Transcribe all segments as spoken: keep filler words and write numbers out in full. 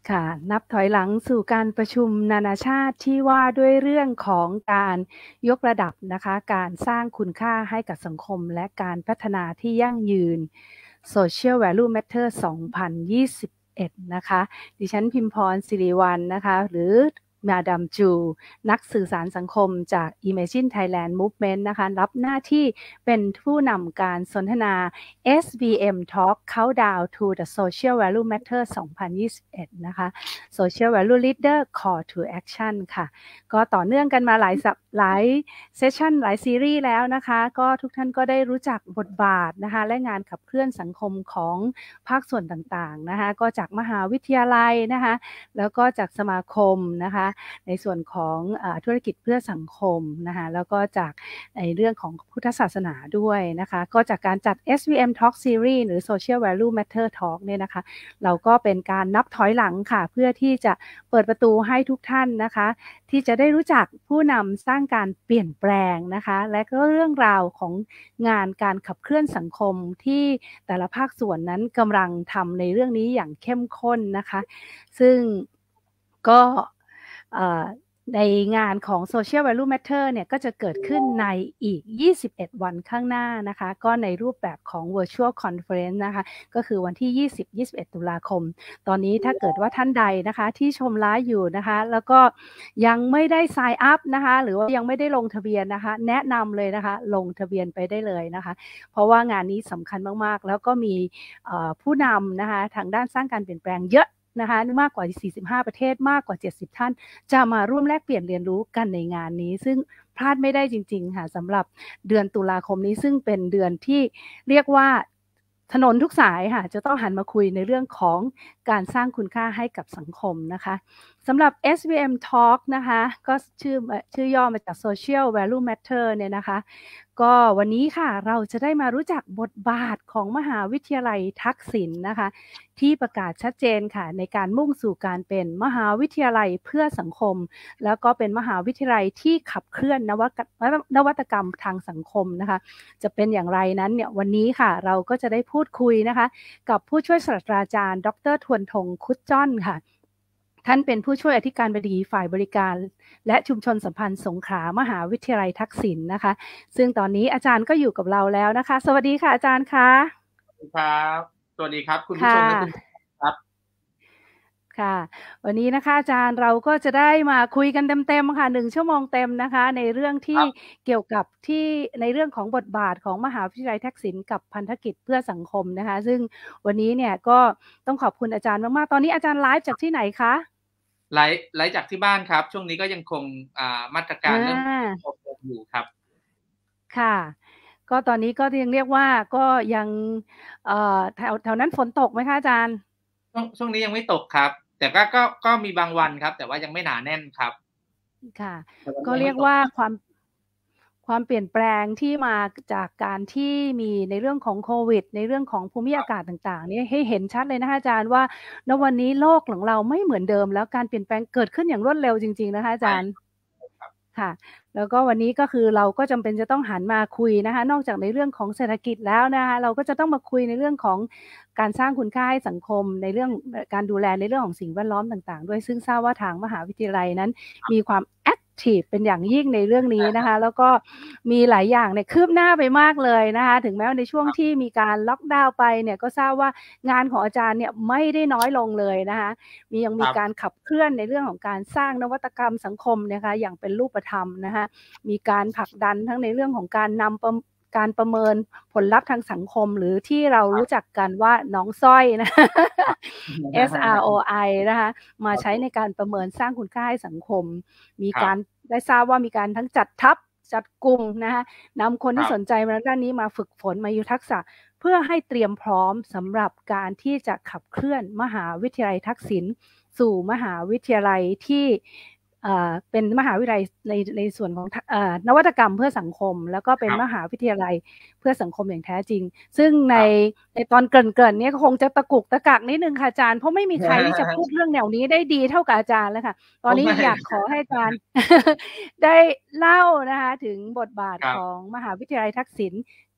ค่ะนับถอยหลังสู่การประชุมนานาชาติที่ว่าด้วยเรื่องของการยกระดับนะคะการสร้างคุณค่าให้กับสังคมและการพัฒนาที่ยั่งยืน Social Value Matter สองพันยี่สิบเอ็ดนะคะดิฉันพิมพรศิริวัลย์นะคะหรือมาดามจูนักสื่อสารสังคมจาก Imagine Thailand Movement นะคะรับหน้าที่เป็นผู้นำการสนทนา เอส วี เอ็ม Talk Countdown to the Social Value Matter สองพันยี่สิบเอ็ดนะคะ Social Value Leader Call to Action ค่ะก็ต่อเนื่องกันมาหลายสัปหลายเซสชั่นหลายซีรีส์แล้วนะคะก็ทุกท่านก็ได้รู้จักบทบาทนะคะและงานขับเคลื่อนสังคมของภาคส่วนต่างๆนะคะก็จากมหาวิทยาลัยนะคะแล้วก็จากสมาคมนะคะในส่วนของเอ่อธุรกิจเพื่อสังคมนะคะแล้วก็จากในเรื่องของพุทธศาสนาด้วยนะคะก็จากการจัด เอส วี เอ็ม Talk Series หรือ Social Value Matter Talk เนี่ยนะคะเราก็เป็นการนับถอยหลังค่ะเพื่อที่จะเปิดประตูให้ทุกท่านนะคะที่จะได้รู้จักผู้นำสร้างการเปลี่ยนแปลงนะคะและก็เรื่องราวของงานการขับเคลื่อนสังคมที่แต่ละภาคส่วนนั้นกำลังทำในเรื่องนี้อย่างเข้มข้นนะคะซึ่งก็ในงานของ Social Value Matter เนี่ยก็จะเกิดขึ้นในอีกยี่สิบเอ็ดวันข้างหน้านะคะก็ในรูปแบบของ Virtual Conference นะคะก็คือวันที่ ยี่สิบ ยี่สิบเอ็ด ตุลาคมตอนนี้ถ้าเกิดว่าท่านใดนะคะที่ชมไลฟ์อยู่นะคะแล้วก็ยังไม่ได้ sign up นะคะหรือว่ายังไม่ได้ลงทะเบียนนะคะแนะนำเลยนะคะลงทะเบียนไปได้เลยนะคะเพราะว่างานนี้สำคัญมากๆแล้วก็มีผู้นำนะคะทางด้านสร้างการเปลี่ยนแปลงเยอะนะคะมากกว่าสี่สิบห้าประเทศมากกว่าเจ็ดสิบท่านจะมาร่วมแลกเปลี่ยนเรียนรู้กันในงานนี้ซึ่งพลาดไม่ได้จริงๆค่ะสำหรับเดือนตุลาคมนี้ซึ่งเป็นเดือนที่เรียกว่าถนนทุกสายค่ะจะต้องหันมาคุยในเรื่องของการสร้างคุณค่าให้กับสังคมนะคะสำหรับ เอส วี เอ็ม Talk นะคะก็ชื่อชื่อย่อมาจาก Social Value Matter เนี่ยนะคะก็วันนี้ค่ะเราจะได้มารู้จักบทบาทของมหาวิทยาลัยทักษิณนะคะที่ประกาศชัดเจนค่ะในการมุ่งสู่การเป็นมหาวิทยาลัยเพื่อสังคมแล้วก็เป็นมหาวิทยาลัยที่ขับเคลื่อนนวัตนวัตกรรมทางสังคมนะคะจะเป็นอย่างไรนั้นเนี่ยวันนี้ค่ะเราก็จะได้พูดคุยนะคะกับผู้ช่วยศาสตราจารย์ดร.ทวนธงคุดจ้อนค่ะท่านเป็นผู้ช่วยอธิการบดีฝ่ายบริการและชุมชนสัมพันธ์สงขลามหาวิทยาลัยทักษิณนะคะซึ่งตอนนี้อาจารย์ก็อยู่กับเราแล้วนะคะสวัสดีค่ะอาจารย์คะสวัสดีครับสวัสดีครับคุณผู้ชมและคุณครับค่ะวันนี้นะคะอาจารย์เราก็จะได้มาคุยกันเต็มๆค่ะหนึ่งชั่วโมงเต็มนะคะในเรื่องที่เกี่ยวกับที่ในเรื่องของบทบาทของมหาวิทยาลัยทักษิณกับพันธกิจเพื่อสังคมนะคะซึ่งวันนี้เนี่ยก็ต้องขอบคุณอาจารย์มากๆตอนนี้อาจารย์ไลฟ์จากที่ไหนคะไลฟ์ไลฟ์จากที่บ้านครับช่วงนี้ก็ยังคงมาตรการเรื่องโควิดอยู่ครับค่ะก็ตอนนี้ก็ยังเรียกว่าก็ยังเอ่อแถวแถวนั้นฝนตกไหมคะอาจารย์ช่วงช่วงนี้ยังไม่ตกครับแต่ก็ก็ก็มีบางวันครับแต่ว่ายังไม่หนาแน่นครับค่ะก็เรียกว่าความความเปลี่ยนแปลงที่มาจากการที่มีในเรื่องของโควิดในเรื่องของภูมิอากาศต่างๆนี่ให้เห็นชัดเลยนะคะอาจารย์ว่าณวันนี้โลกของเราไม่เหมือนเดิมแล้วการเปลี่ยนแปลงเกิดขึ้นอย่างรวดเร็วจริงๆนะคะอาจารย์ค่ะแล้วก็วันนี้ก็คือเราก็จำเป็นจะต้องหันมาคุยนะคะนอกจากในเรื่องของเศรษฐกิจแล้วนะคะเราก็จะต้องมาคุยในเรื่องของการสร้างคุณค่าให้สังคมในเรื่องการดูแลในเรื่องของสิ่งแวดล้อมต่างๆด้วยซึ่งทราบว่าทางมหาวิทยาลัยนั้นมีความแอคทีฟเป็นอย่างยิ่งในเรื่องนี้นะคะแล้วก็มีหลายอย่างเนี่ยคืบหน้าไปมากเลยนะคะถึงแม้ว่าในช่วงที่มีการล็อกดาวน์ไปเนี่ยก็ทราบว่างานของอาจารย์เนี่ยไม่ได้น้อยลงเลยนะคะมียังมีการขับเคลื่อนในเรื่องของการสร้างนวัตกรรมสังคมนะคะอย่างเป็นรูปธรรมนะคะมีการผลักดันทั้งในเรื่องของการนำการประเมินผลลัพธ์ทางสังคมหรือที่เรารู้จักกันว่าน้องสร้อยนะ เอส อาร์ โอ ไอ นะคะมาใช้ในการประเมินสร้างคุณค่าให้สังคมมีการได้ทราบว่ามีการทั้งจัดทัพจัดกลุ่มนะคะนำคนที่สนใจมาด้านนี้มาฝึกฝนมายุทักษะเพื่อให้เตรียมพร้อมสำหรับการที่จะขับเคลื่อนมหาวิทยาลัยทักษิณสู่มหาวิทยาลัยที่เป็นมหาวิทยาลัยในในส่วนของนวัตกรรมเพื่อสังคมแล้วก็เป็นมหาวิทยาลัยเพื่อสังคมอย่างแท้จริงซึ่งในในตอนเกริ่นๆนี้ก็คงจะตะกุกตะกักนิดนึงค่ะอาจารย์เพราะไม่มีใครที่จะพูดเรื่องแนวนี้ได้ดีเท่ากับอาจารย์แล้วค่ะตอนนี้อยากขอให้อาจารย์ได้เล่านะคะถึงบทบาทของมหาวิทยาลัยทักษิณ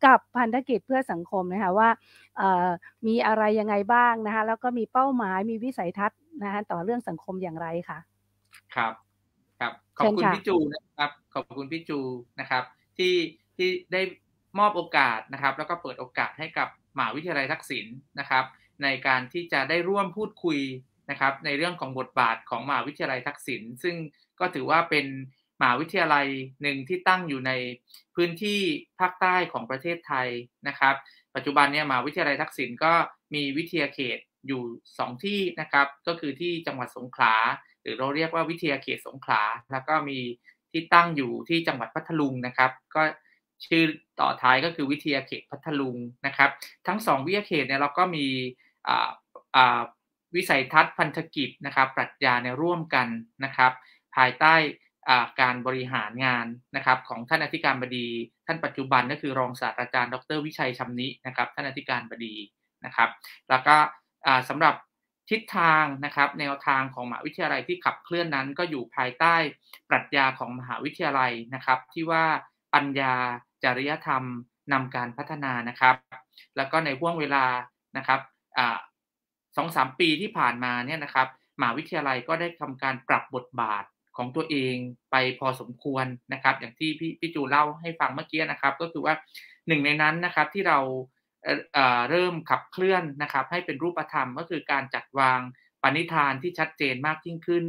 กับพันธกิจเพื่อสังคมนะคะว่ามีอะไรยังไงบ้างนะคะแล้วก็มีเป้าหมายมีวิสัยทัศน์นะคะต่อเรื่องสังคมอย่างไรคะครับครับขอบคุณพี่จูนะครับขอบคุณพี่จูนะครับที่ที่ได้มอบโอกาสนะครับแล้วก็เปิดโอกาสให้กับมหาวิทยาลัยทักษิณนะครับในการที่จะได้ร่วมพูดคุยนะครับในเรื่องของบทบาทของมหาวิทยาลัยทักษิณซึ่งก็ถือว่าเป็นมหาวิทยาลัยหนึ่งที่ตั้งอยู่ในพื้นที่ภาคใต้ของประเทศไทยนะครับปัจจุบันเนี่ยมหาวิทยาลัยทักษิณก็มีวิทยาเขตอยู่สองที่นะครับก็คือที่จังหวัดสงขลาหรือเราเรียกว่าวิทยาเขตสงขลาแล้วก็มีที่ตั้งอยู่ที่จังหวัดพัทลุงนะครับก็ชื่อต่อท้ายก็คือวิทยาเขตพัทลุงนะครับทั้งสองวิทยาเขตเนี่ยเราก็มีอ่าอ่าวิสัยทัศน์พันธกิจนะครับปรัชญาเนี่ยร่วมกันนะครับภายใต้การบริหารงานนะครับของท่านอธิการบดีท่านปัจจุบันก็คือรองศาสตราจารย์ดร.วิชัยชำนินะครับท่านอธิการบดีนะครับแล้วก็สำหรับทิศทางนะครับแนวทางของมหาวิทยาลัยที่ขับเคลื่อนนั้นก็อยู่ภายใต้ปรัชญาของมหาวิทยาลัยนะครับที่ว่าปัญญาจริยธรรมนำการพัฒนานะครับแล้วก็ในห่วงเวลานะครับสองสามปีที่ผ่านมาเนี่ยนะครับมหาวิทยาลัยก็ได้ทำการปรับบทบาทของตัวเองไปพอสมควรนะครับอย่างที่พี่พี่จูเล่าให้ฟังเมื่อกี้นะครับก็คือว่าหนึ่งในนั้นนะครับที่เราเอ่อเริ่มขับเคลื่อนนะครับให้เป็นรูปธรรมก็คือการจัดวางปณิธานที่ชัดเจนมากยิ่งขึ้น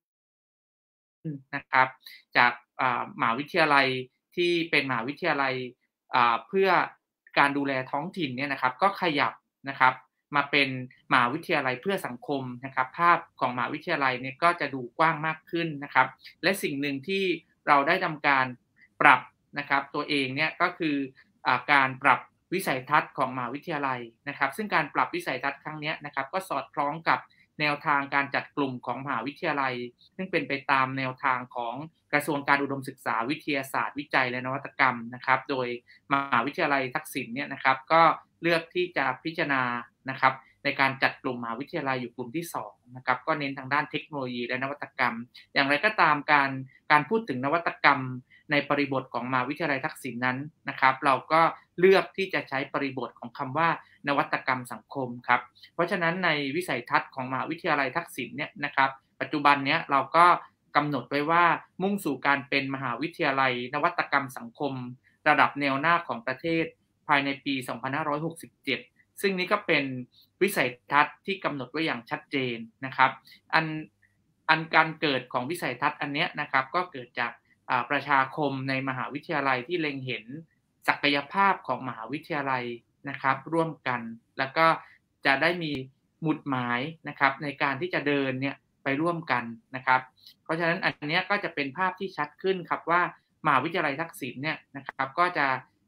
นะครับจากมหาวิทยาลัยที่เป็นมหาวิทยาลัยเพื่อการดูแลท้องถิ่นเนี่ยนะครับก็ขยับนะครับมาเป็นมหาวิทยาลัยเพื่อสังคมนะครับภาพของมหาวิทยาลัยเนี่ยก็จะดูกว้างมากขึ้นนะครับและสิ่งหนึ่งที่เราได้ทำการปรับนะครับตัวเองเนี่ยก็คือการปรับวิสัยทัศน์ของมหาวิทยาลัยนะครับซึ่งการปรับวิสัยทัศน์ครั้งนี้นะครับก็สอดคล้องกับแนวทางการจัดกลุ่มของมหาวิทยาลัยซึ่งเป็นไปตามแนวทางของกระทรวงการอุดมศึกษาวิทยาศาสตร์วิจัยและนวัตกรรมนะครับโดยมหาวิทยาลัยทักษิณเนี่ยนะครับก็เลือกที่จะพิจารณานะครับในการจัดกลุ่มมหาวิทยาลัยอยู่กลุ่มที่สองนะครับก็เน้นทางด้านเทคโนโลยีและนวัตกรรมอย่างไรก็ตามการการพูดถึงนวัตกรรมในบริบทของมหาวิทยาลัยทักษิณนั้นนะครับเราก็เลือกที่จะใช้บริบทของคำว่านวัตกรรมสังคมครับเพราะฉะนั้นในวิสัยทัศน์ของมหาวิทยาลัยทักษิณเนี่ยนะครับปัจจุบันเนี้ยเราก็กำหนดไว้ว่ามุ่งสู่การเป็นมหาวิทยาลัยนวัตกรรมสังคมระดับแนวหน้าของประเทศภายในปีสองพันห้าร้อยหกสิบเจ็ดซึ่งนี้ก็เป็นวิสัยทัศน์ที่กำหนดไว้อย่างชัดเจนนะครับอันอันการเกิดของวิสัยทัศน์อันนี้นะครับก็เกิดจากประชาคมในมหาวิทยาลัยที่เล็งเห็นศักยภาพของมหาวิทยาลัยนะครับร่วมกันแล้วก็จะได้มีหมุดหมายนะครับในการที่จะเดินเนี่ยไปร่วมกันนะครับเพราะฉะนั้นอันนี้ก็จะเป็นภาพที่ชัดขึ้นครับว่ามหาวิทยาลัยทักษิณเนี่ยนะครับก็จะ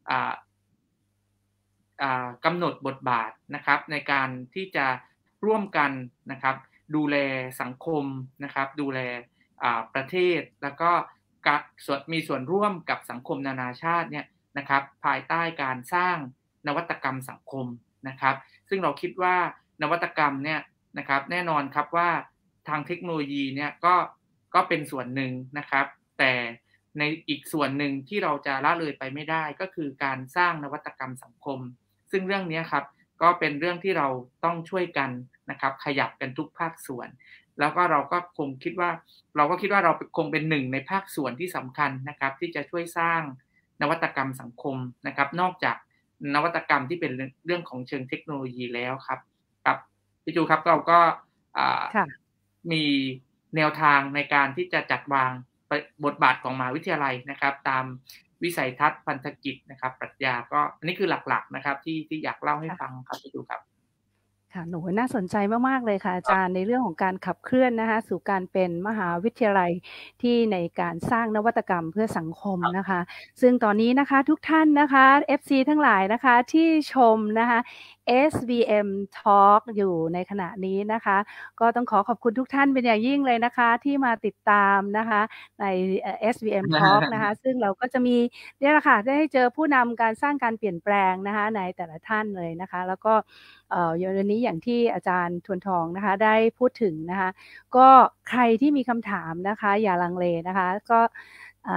กำหนดบทบาทนะครับในการที่จะร่วมกันนะครับดูแลสังคมนะครับดูแลประเทศแล้วก็มีส่วนร่วมกับสังคมนานาชาติเนี่ยนะครับภายใต้การสร้างนวัตกรรมสังคมนะครับซึ่งเราคิดว่านวัตกรรมเนี่ยนะครับแน่นอนครับว่าทางเทคโนโลยีเนี่ยก็ก็เป็นส่วนหนึ่งนะครับแต่ในอีกส่วนหนึ่งที่เราจะละเลยไปไม่ได้ก็คือการสร้างนวัตกรรมสังคมซึ่งเรื่องนี้ครับก็เป็นเรื่องที่เราต้องช่วยกันนะครับขยับกันทุกภาคส่วนแล้วก็เราก็คงคิดว่าเราก็คิดว่าเราคงเป็นหนึ่งในภาคส่วนที่สำคัญนะครับที่จะช่วยสร้างนวัตกรรมสังคมนะครับนอกจากนวัตกรรมที่เป็นเรื่องของเชิงเทคโนโลยีแล้วครับครับพี่จูครับเราก็มีแนวทางในการที่จะจัดวางบทบาทของมหาวิทยาลัยนะครับตามวิสัยทัศน์พันธกิจนะครับปรัชญาก็อันนี้คือหลักๆนะครับที่ที่อยากเล่าให้ฟังครับพี่จูครับค่ะหนูน่าสนใจมากๆเลยค่ะอาจารย์ในเรื่องของการขับเคลื่อนนะคะสู่การเป็นมหาวิทยาลัยที่ในการสร้างนวัตกรรมเพื่อสังคมนะคะซึ่งตอนนี้นะคะทุกท่านนะคะ เอฟ ซี ทั้งหลายนะคะที่ชมนะคะ เอส วี เอ็ม Talk อยู่ในขณะนี้นะคะก็ต้องขอขอบคุณทุกท่านเป็นอย่างยิ่งเลยนะคะที่มาติดตามนะคะใน เอส วี เอ็ม Talk นะคะซึ่งเราก็จะมีเนี่ยแหละค่ะได้เจอผู้นำการสร้างการเปลี่ยนแปลงนะคะในแต่ละท่านเลยนะคะแล้วก็เอ่อวันนี้อย่างที่อาจารย์ทวนทองนะคะได้พูดถึงนะคะก็ใครที่มีคำถามนะคะอย่าลังเลนะคะก็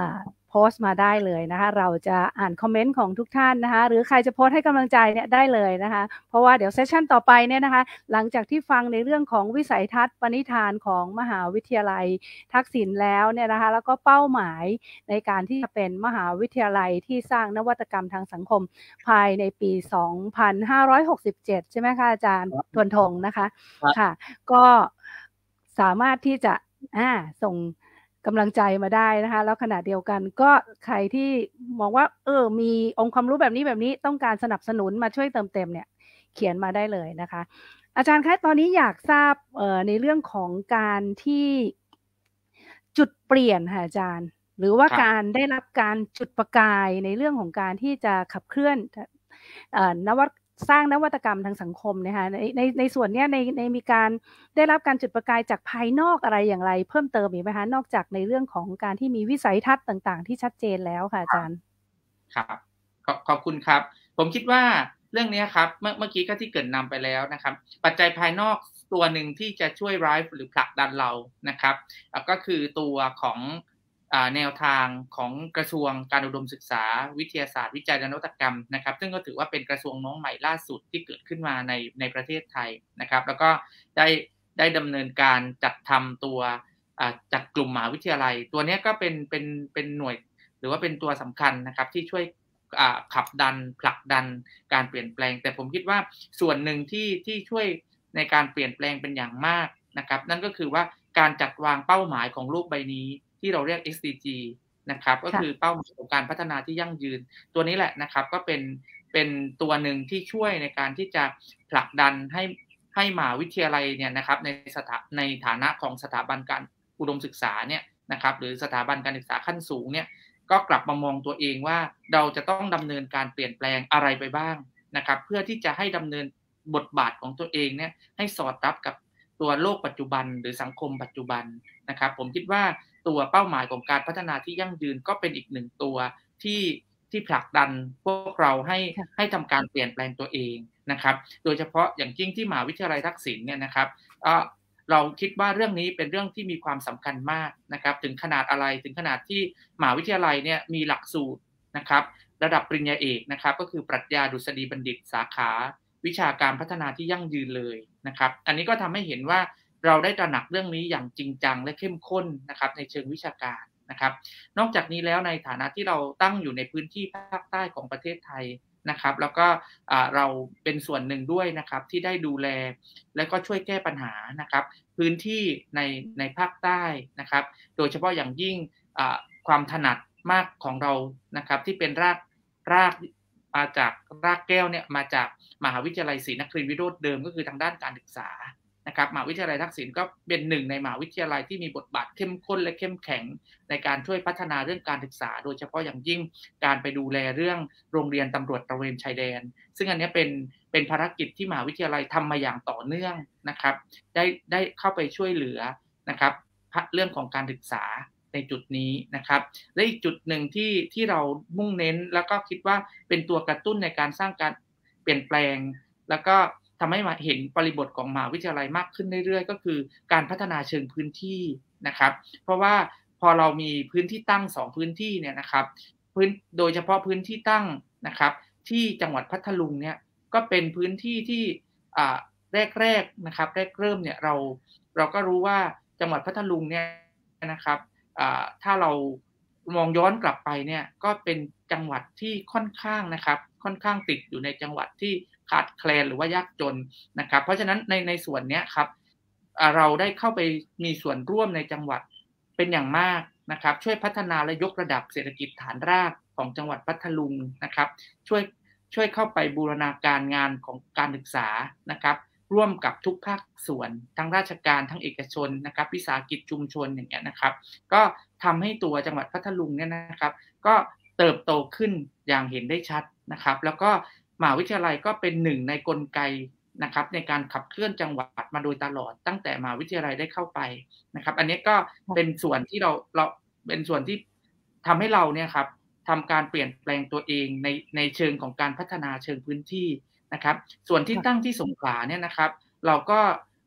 โพสต์มาได้เลยนะคะเราจะอ่านคอมเมนต์ของทุกท่านนะคะหรือใครจะโพสต์ให้กำลังใจเนี่ยได้เลยนะคะเพราะว่าเดี๋ยวเซสชั่นต่อไปเนี่ยนะคะหลังจากที่ฟังในเรื่องของวิสัยทัศน์ปณิธานของมหาวิทยาลัยทักษิณแล้วเนี่ยนะคะแล้วก็เป้าหมายในการที่จะเป็นมหาวิทยาลัยที่สร้างนวัตกรรมทางสังคมภายในปีสองพันห้าร้อยหกสิบเจ็ดใช่ไหมคะอาจารย์ทวนธงนะคะค่ะก็สามารถที่จะอ่าส่งกำลังใจมาได้นะคะแล้วขณะเดียวกันก็ใครที่มองว่าเออมีองค์ความรู้แบบนี้แบบนี้ต้องการสนับสนุนมาช่วยเติมเต็มเนี่ยเขียนมาได้เลยนะคะอาจารย์คะตอนนี้อยากทราบเอ่อในเรื่องของการที่จุดเปลี่ยนค่ะอาจารย์หรือว่าการได้รับการจุดประกายในเรื่องของการที่จะขับเคลื่อนเอ่อนวัตสร้างนวัตกรรมทางสังคมนะคะในในในส่วนนี้ในในมีการได้รับการจุดประกายจากภายนอกอะไรอย่างไรเพิ่มเติมอีกไหมคะนอกจากในเรื่องของการที่มีวิสัยทัศน์ต่างๆที่ชัดเจนแล้วค่ะอาจารย์ครับขอบคุณครับผมคิดว่าเรื่องนี้ครับเมื่อเมื่อกี้ก็ที่เกริ่นนำไปแล้วนะครับปัจจัยภายนอกตัวหนึ่งที่จะช่วย drive หรือผลักดันเรานะครับก็คือตัวของแนวทางของกระทรวงการอุดมศึกษาวิทยาศาสตร์วิจัยและนวัตกรรมนะครับซึ่งก็ถือว่าเป็นกระทรวงน้องใหม่ล่าสุดที่เกิดขึ้นมาในในประเทศไทยนะครับแล้วก็ได้ได้ดำเนินการจัดทำตัวจัดกลุ่มมหาวิทยาลัยตัวนี้ก็เป็นเป็นเป็นหน่วยหรือว่าเป็นตัวสำคัญนะครับที่ช่วยขับดันผลักดันการเปลี่ยนแปลงแต่ผมคิดว่าส่วนหนึ่งที่ที่ช่วยในการเปลี่ยนแปลงเป็นอย่างมากนะครับนั่นก็คือว่าการจัดวางเป้าหมายของโลกใบนี้ที่เราเรียก เอส ดี จี นะครับก็คือเป้าหมายของการพัฒนาที่ยั่งยืนตัวนี้แหละนะครับก็เป็นเป็นตัวหนึ่งที่ช่วยในการที่จะผลักดันให้ให้มหาวิทยาลัยเนี่ยนะครับในสถาในฐานะของสถาบันการอุดมศึกษาเนี่ยนะครับหรือสถาบันการศึกษาขั้นสูงเนี่ยก็กลับมามองตัวเองว่าเราจะต้องดำเนินการเปลี่ยนแปลงอะไรไปบ้างนะครับเพื่อที่จะให้ดำเนินบทบาทของตัวเองเนี่ยให้สอดรับกับตัวโลกปัจจุบันหรือสังคมปัจจุบันนะครับผมคิดว่าตัวเป้าหมายของการพัฒนาที่ยั่งยืนก็เป็นอีกหนึ่งตัวที่ที่ผลักดันพวกเราให้ให้ทำการเปลี่ยนแปลงตัวเองนะครับโดยเฉพาะอย่างยิ่งที่มหาวิทยาลัยทักษิณเนี่ยนะครับเราคิดว่าเรื่องนี้เป็นเรื่องที่มีความสำคัญมากนะครับถึงขนาดอะไรถึงขนาดที่มหาวิทยาลัยเนี่ยมีหลักสูตรนะครับระดับปริญญาเอกนะครับก็คือปรัชญาดุษฎีบัณฑิตสาขาวิชาการพัฒนาที่ยั่งยืนเลยนะครับอันนี้ก็ทำให้เห็นว่าเราได้ตระหนักเรื่องนี้อย่างจริงจังและเข้มข้นนะครับในเชิงวิชาการนะครับนอกจากนี้แล้วในฐานะที่เราตั้งอยู่ในพื้นที่ภาคใต้ของประเทศไทยนะครับแล้วก็เราเป็นส่วนหนึ่งด้วยนะครับที่ได้ดูแลและก็ช่วยแก้ปัญหานะครับพื้นที่ในในภาคใต้นะครับโดยเฉพาะอย่างยิ่งความถนัดมากของเรานะครับที่เป็นรากรากมาจากรากแก้วเนี่ยมาจากมหาวิทยาลัยศรีนครินทร์วิโรธเดิมก็คือทางด้านการศึกษานะครับมหาวิทยาลัยทักษิณก็เป็นหนึ่งในมหาวิทยาลัยที่มีบทบาทเข้มข้นและเข้มแข็งในการช่วยพัฒนาเรื่องการศึกษาโดยเฉพาะอย่างยิ่งการไปดูแลเรื่องโรงเรียนตำรวจตระเวนชายแดนซึ่งอันนี้เป็นเป็นภารกิจที่มหาวิทยาลัยทำมาอย่างต่อเนื่องนะครับได้ได้เข้าไปช่วยเหลือนะครับเรื่องของการศึกษาในจุดนี้นะครับและอีกจุดหนึ่งที่ที่เรามุ่งเน้นแล้วก็คิดว่าเป็นตัวกระตุ้นในการสร้างการเปลี่ยนแปลงแล้วก็ทำให้มาเห็นบริบทของมหาวิทยาลัยมากขึ้นเรื่อยๆก็คือการพัฒนาเชิงพื้นที่นะครับเพราะว่าพอเรามีพื้นที่ตั้งสองพื้นที่เนี่ยนะครับพื้นโดยเฉพาะพื้นที่ตั้งนะครับที่จังหวัดพัทลุงเนี่ยก็เป็นพื้นที่ที่อ่าแรกๆนะครับแรกเริ่มเนี่ยเราเราก็รู้ว่าจังหวัดพัทลุงเนี่ยนะครับอ่าถ้าเรามองย้อนกลับไปเนี่ยก็เป็นจังหวัดที่ค่อนข้างนะครับค่อนข้างติดอยู่ในจังหวัดที่ขาดแคลนหรือว่ายากจนนะครับเพราะฉะนั้นในในส่วนนี้ครับเราได้เข้าไปมีส่วนร่วมในจังหวัดเป็นอย่างมากนะครับช่วยพัฒนาและยกระดับเศรษฐกิจฐานรากของจังหวัดพัทลุงนะครับช่วยช่วยเข้าไปบูรณาการงานของการศึกษานะครับร่วมกับทุกภาคส่วนทั้งราชการทั้งเอกชนนะครับวิสาหกิจชุมชนอย่างเงี้ยนะครับก็ทำให้ตัวจังหวัดพัทลุงเนี่ยนะครับก็เติบโตขึ้นอย่างเห็นได้ชัดนะครับแล้วก็มหาวิทยาลัยก็เป็นหนึ่งในกลไกนะครับในการขับเคลื่อนจังหวัดมาโดยตลอดตั้งแต่มหาวิทยาลัยได้เข้าไปนะครับอันนี้ก็เป็นส่วนที่เราเราเป็นส่วนที่ทำให้เราเนี่ยครับทำการเปลี่ยนแปลงตัวเองในในเชิงของการพัฒนาเชิงพื้นที่นะครับส่วนที่ตั้งที่สงขลาเนี่ยนะครับเราก็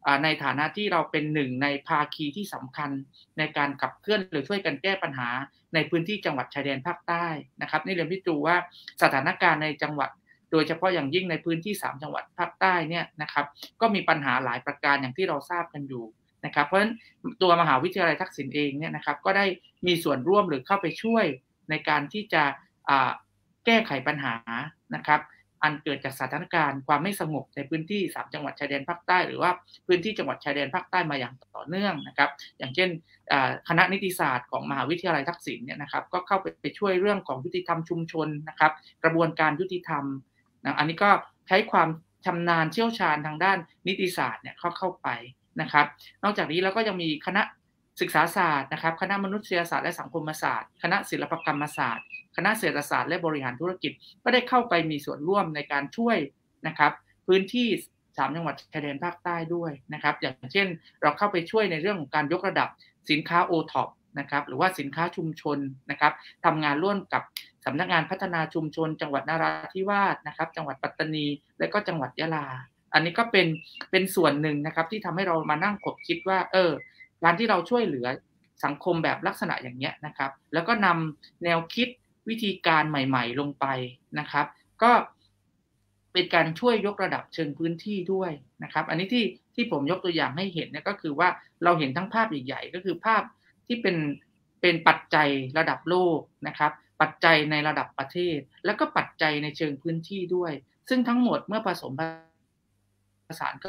ในฐานะที่เราเป็นหนึ่งในภาคีที่สำคัญในการขับเคลื่อนหรือช่วยกันแก้ปัญหาในพื้นที่จังหวัดชายแดนภาคใต้นะครับนี่เรียนพี่จูว่าสถานการณ์ในจังหวัดโดยเฉพาะอย่างยิ่งในพื้นที่สามจังหวัดภาคใต้เนี่ยนะครับก็มีปัญหาหลายประการอย่างที่เราทราบกันอยู่นะครับเพราะฉะนั้นตัวมหาวิทยาลัยทักษิณเองเนี่ยนะครับก็ได้มีส่วนร่วมหรือเข้าไปช่วยในการที่จะแก้ไขปัญหานะครับอันเกิดจากสถานการณ์ความไม่สงบในพื้นที่สามจังหวัดชายแดนภาคใต้หรือว่าพื้นที่จังหวัดชายแดนภาคใต้มาอย่างต่อเนื่องนะครับอย่างเช่นคณะนิติศาสตร์ของมหาวิทยาลัยทักษิณเนี่ยนะครับก็เข้าไปช่วยเรื่องของยุติธรรมชุมชนนะครับกระบวนการยุติธรรมนะอันนี้ก็ใช้ความชำนาญเชี่ยวชาญทางด้านนิติศาสตร์เนี่ยเข้าเข้าไปนะครับนอกจากนี้แล้วก็ยังมีคณะศึกษาศาสตร์นะครับคณะมนุษยศาสตร์และสังคมศาสตร์คณะศิลปกรรมศาสตร์คณะเศรษฐศาสตร์และบริหารธุรกิจก็ได้เข้าไปมีส่วนร่วมในการช่วยนะครับพื้นที่สามจังหวัดชายแดนภาคใต้ด้วยนะครับอย่างเช่นเราเข้าไปช่วยในเรื่องของการยกระดับสินค้า โอ ท็อป นะครับหรือว่าสินค้าชุมชนนะครับทำงานร่วมกับสำนักงานพัฒนาชุมชนจังหวัดนราธิวาสนะครับจังหวัดปัตตานีและก็จังหวัดยะลาอันนี้ก็เป็นเป็นส่วนหนึ่งนะครับที่ทำให้เรามานั่งคบคิดว่าเออการที่เราช่วยเหลือสังคมแบบลักษณะอย่างเงี้ยนะครับแล้วก็นำแนวคิดวิธีการใหม่ๆลงไปนะครับก็เป็นการช่วยยกระดับเชิงพื้นที่ด้วยนะครับอันนี้ที่ที่ผมยกตัวอย่างให้เห็นเนี่ยก็คือว่าเราเห็นทั้งภาพใหญ่ๆก็คือภาพที่เป็นเป็นปัจจัยระดับโลกนะครับปัจจัยในระดับประเทศแล้วก็ปัจจัยในเชิงพื้นที่ด้วยซึ่งทั้งหมดเมื่อผสมผสานก็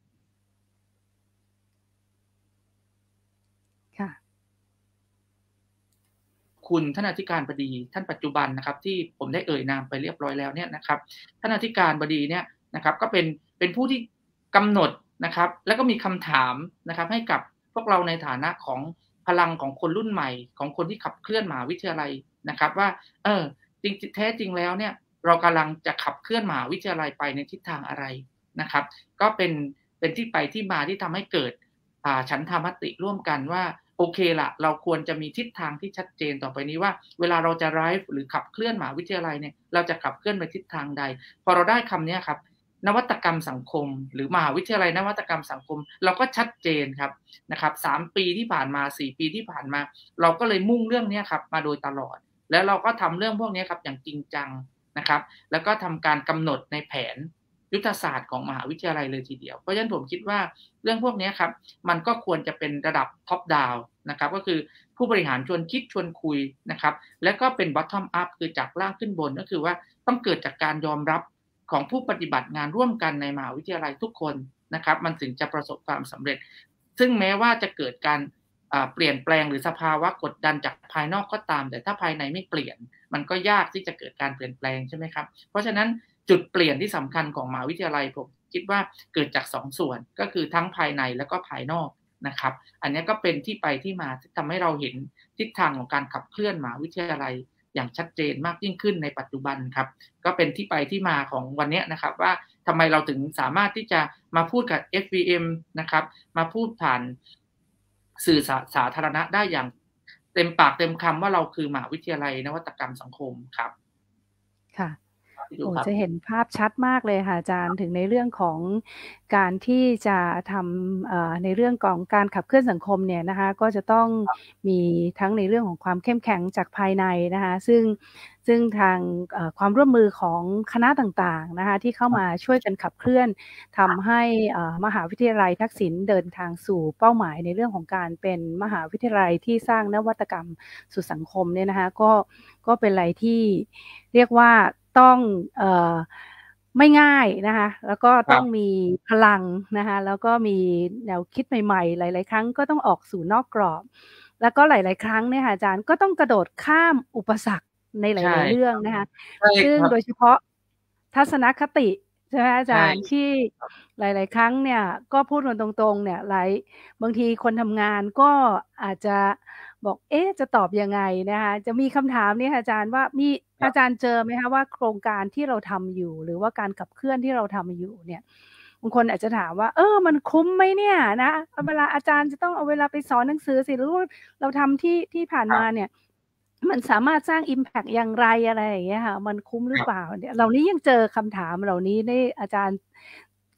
คุณท่านอธิการบดีท่านปัจจุบันนะครับที่ผมได้เอ่ยนามไปเรียบร้อยแล้วเนี่ยนะครับท่านอธิการบดีเนี่ยนะครับก็เป็นเป็นผู้ที่กำหนดนะครับแล้วก็มีคำถามนะครับให้กับพวกเราในฐานะของพลังของคนรุ่นใหม่ของคนที่ขับเคลื่อนมหาวิทยาลัยนะครับว่าเออจริงแท้จริงแล้วเนี่ยเรากำลังจะขับเคลื่อนมหาวิทยาลัยไปในทิศทางอะไรนะครับก็เป็นเป็นที่ไปที่มาที่ทำให้เกิดอ่าฉันทามติร่วมกันว่าโอเคละเราควรจะมีทิศทางที่ชัดเจนต่อไปนี้ว่าเวลาเราจะไลฟ์หรือขับเคลื่อนมหาวิทยาลัยเนี่ยเราจะขับเคลื่อนไปทิศทางใดพอเราได้คำนี้ครับนวัตกรรมสังคมหรือมหาวิทยาลัยนวัตกรรมสังคมเราก็ชัดเจนครับนะครับสามปีที่ผ่านมาสี่ปีที่ผ่านมาเราก็เลยมุ่งเรื่องนี้ครับมาโดยตลอดแล้วเราก็ทำเรื่องพวกนี้ครับอย่างจริงจังนะครับแล้วก็ทำการกำหนดในแผนยุทธศาสตร์ของมหาวิทยาลัยเลยทีเดียวเพราะฉะนั้นผมคิดว่าเรื่องพวกนี้ครับมันก็ควรจะเป็นระดับท็อปดาวน์นะครับก็คือผู้บริหารชวนคิดชวนคุยนะครับแล้วก็เป็น bottom up คือจากล่างขึ้นบนก็คือว่าต้องเกิดจากการยอมรับของผู้ปฏิบัติงานร่วมกันในมหาวิทยาลัยทุกคนนะครับมันถึงจะประสบความสำเร็จซึ่งแม้ว่าจะเกิดการเปลี่ยนแปลงหรือสภาวะกดดันจากภายนอกก็ตามแต่ถ้าภายในไม่เปลี่ยนมันก็ยากที่จะเกิดการเปลี่ยนแปลงใช่ไหมครับเพราะฉะนั้นจุดเปลี่ยนที่สำคัญของมหาวิทยาลัยผมคิดว่าเกิดจากสองส่วนก็คือทั้งภายในและก็ภายนอกนะครับอันนี้ก็เป็นที่ไปที่มาที่ทำให้เราเห็นทิศทางของการขับเคลื่อนมหาวิทยาลัยอย่างชัดเจนมากยิ่งขึ้นในปัจจุบันครับก็เป็นที่ไปที่มาของวันนี้นะครับว่าทำไมเราถึงสามารถที่จะมาพูดกับ เอฟ วี เอ็ม นะครับมาพูดผ่านสื่อ ส, สาธารณะได้อย่างเต็มปากเต็มคำว่าเราคือมหาวิทยาลัยนวัตกรรมสังคมครับค่ะโอ้จะเห็นภาพชัดมากเลยค่ะอาจารย์ถึงในเรื่องของการที่จะทำในเรื่องของการขับเคลื่อนสังคมเนี่ยนะคะก็จะต้องมีทั้งในเรื่องของความเข้มแข็งจากภายในนะคะซึ่งซึ่งทางความร่วมมือของคณะต่างๆนะคะที่เข้ามาช่วยกันขับเคลื่อนทำให้มหาวิทยาลัยทักษิณเดินทางสู่เป้าหมายในเรื่องของการเป็นมหาวิทยาลัยที่สร้างนวัตกรรมสู่สังคมเนี่ยนะคะก็ก็เป็นอะไรที่เรียกว่าต้องเอ่อไม่ง่ายนะคะแล้วก็ต้องมีพลังนะคะแล้วก็มีแนวคิดใหม่ๆหลายๆครั้งก็ต้องออกสู่นอกกรอบแล้วก็หลายๆครั้งเนี่ยค่ะอาจารย์ก็ต้องกระโดดข้ามอุปสรรคในหลายๆเรื่องนะคะซึ่งโดยเฉพาะทัศนคติใช่ไหมอาจารย์ที่หลายๆครั้งเนี่ยก็พูดกันตรงๆเนี่ยหลายบางทีคนทำงานก็อาจจะบอกเอ๊ะจะตอบยังไงนะคะจะมีคำถามนี้ค่ะอาจารย์ว่ามีอาจารย์เจอไหมคะว่าโครงการที่เราทำอยู่หรือว่าการขับเคลื่อนที่เราทำอยู่เนี่ยบางคนอาจจะถามว่าเออมันคุ้มไหมเนี่ยนะเวลาอาจารย์จะต้องเอาเวลาไปสอนหนังสือสิหรือว่าเราทำที่ที่ผ่านมาเนี่ยมันสามารถสร้าง impact อย่างไรอะไรอย่างเงี้ยค่ะมันคุ้มหรือเปล่าเนี่ยเรานี้ยังเจอคำถามเหล่านี้ได้อาจารย์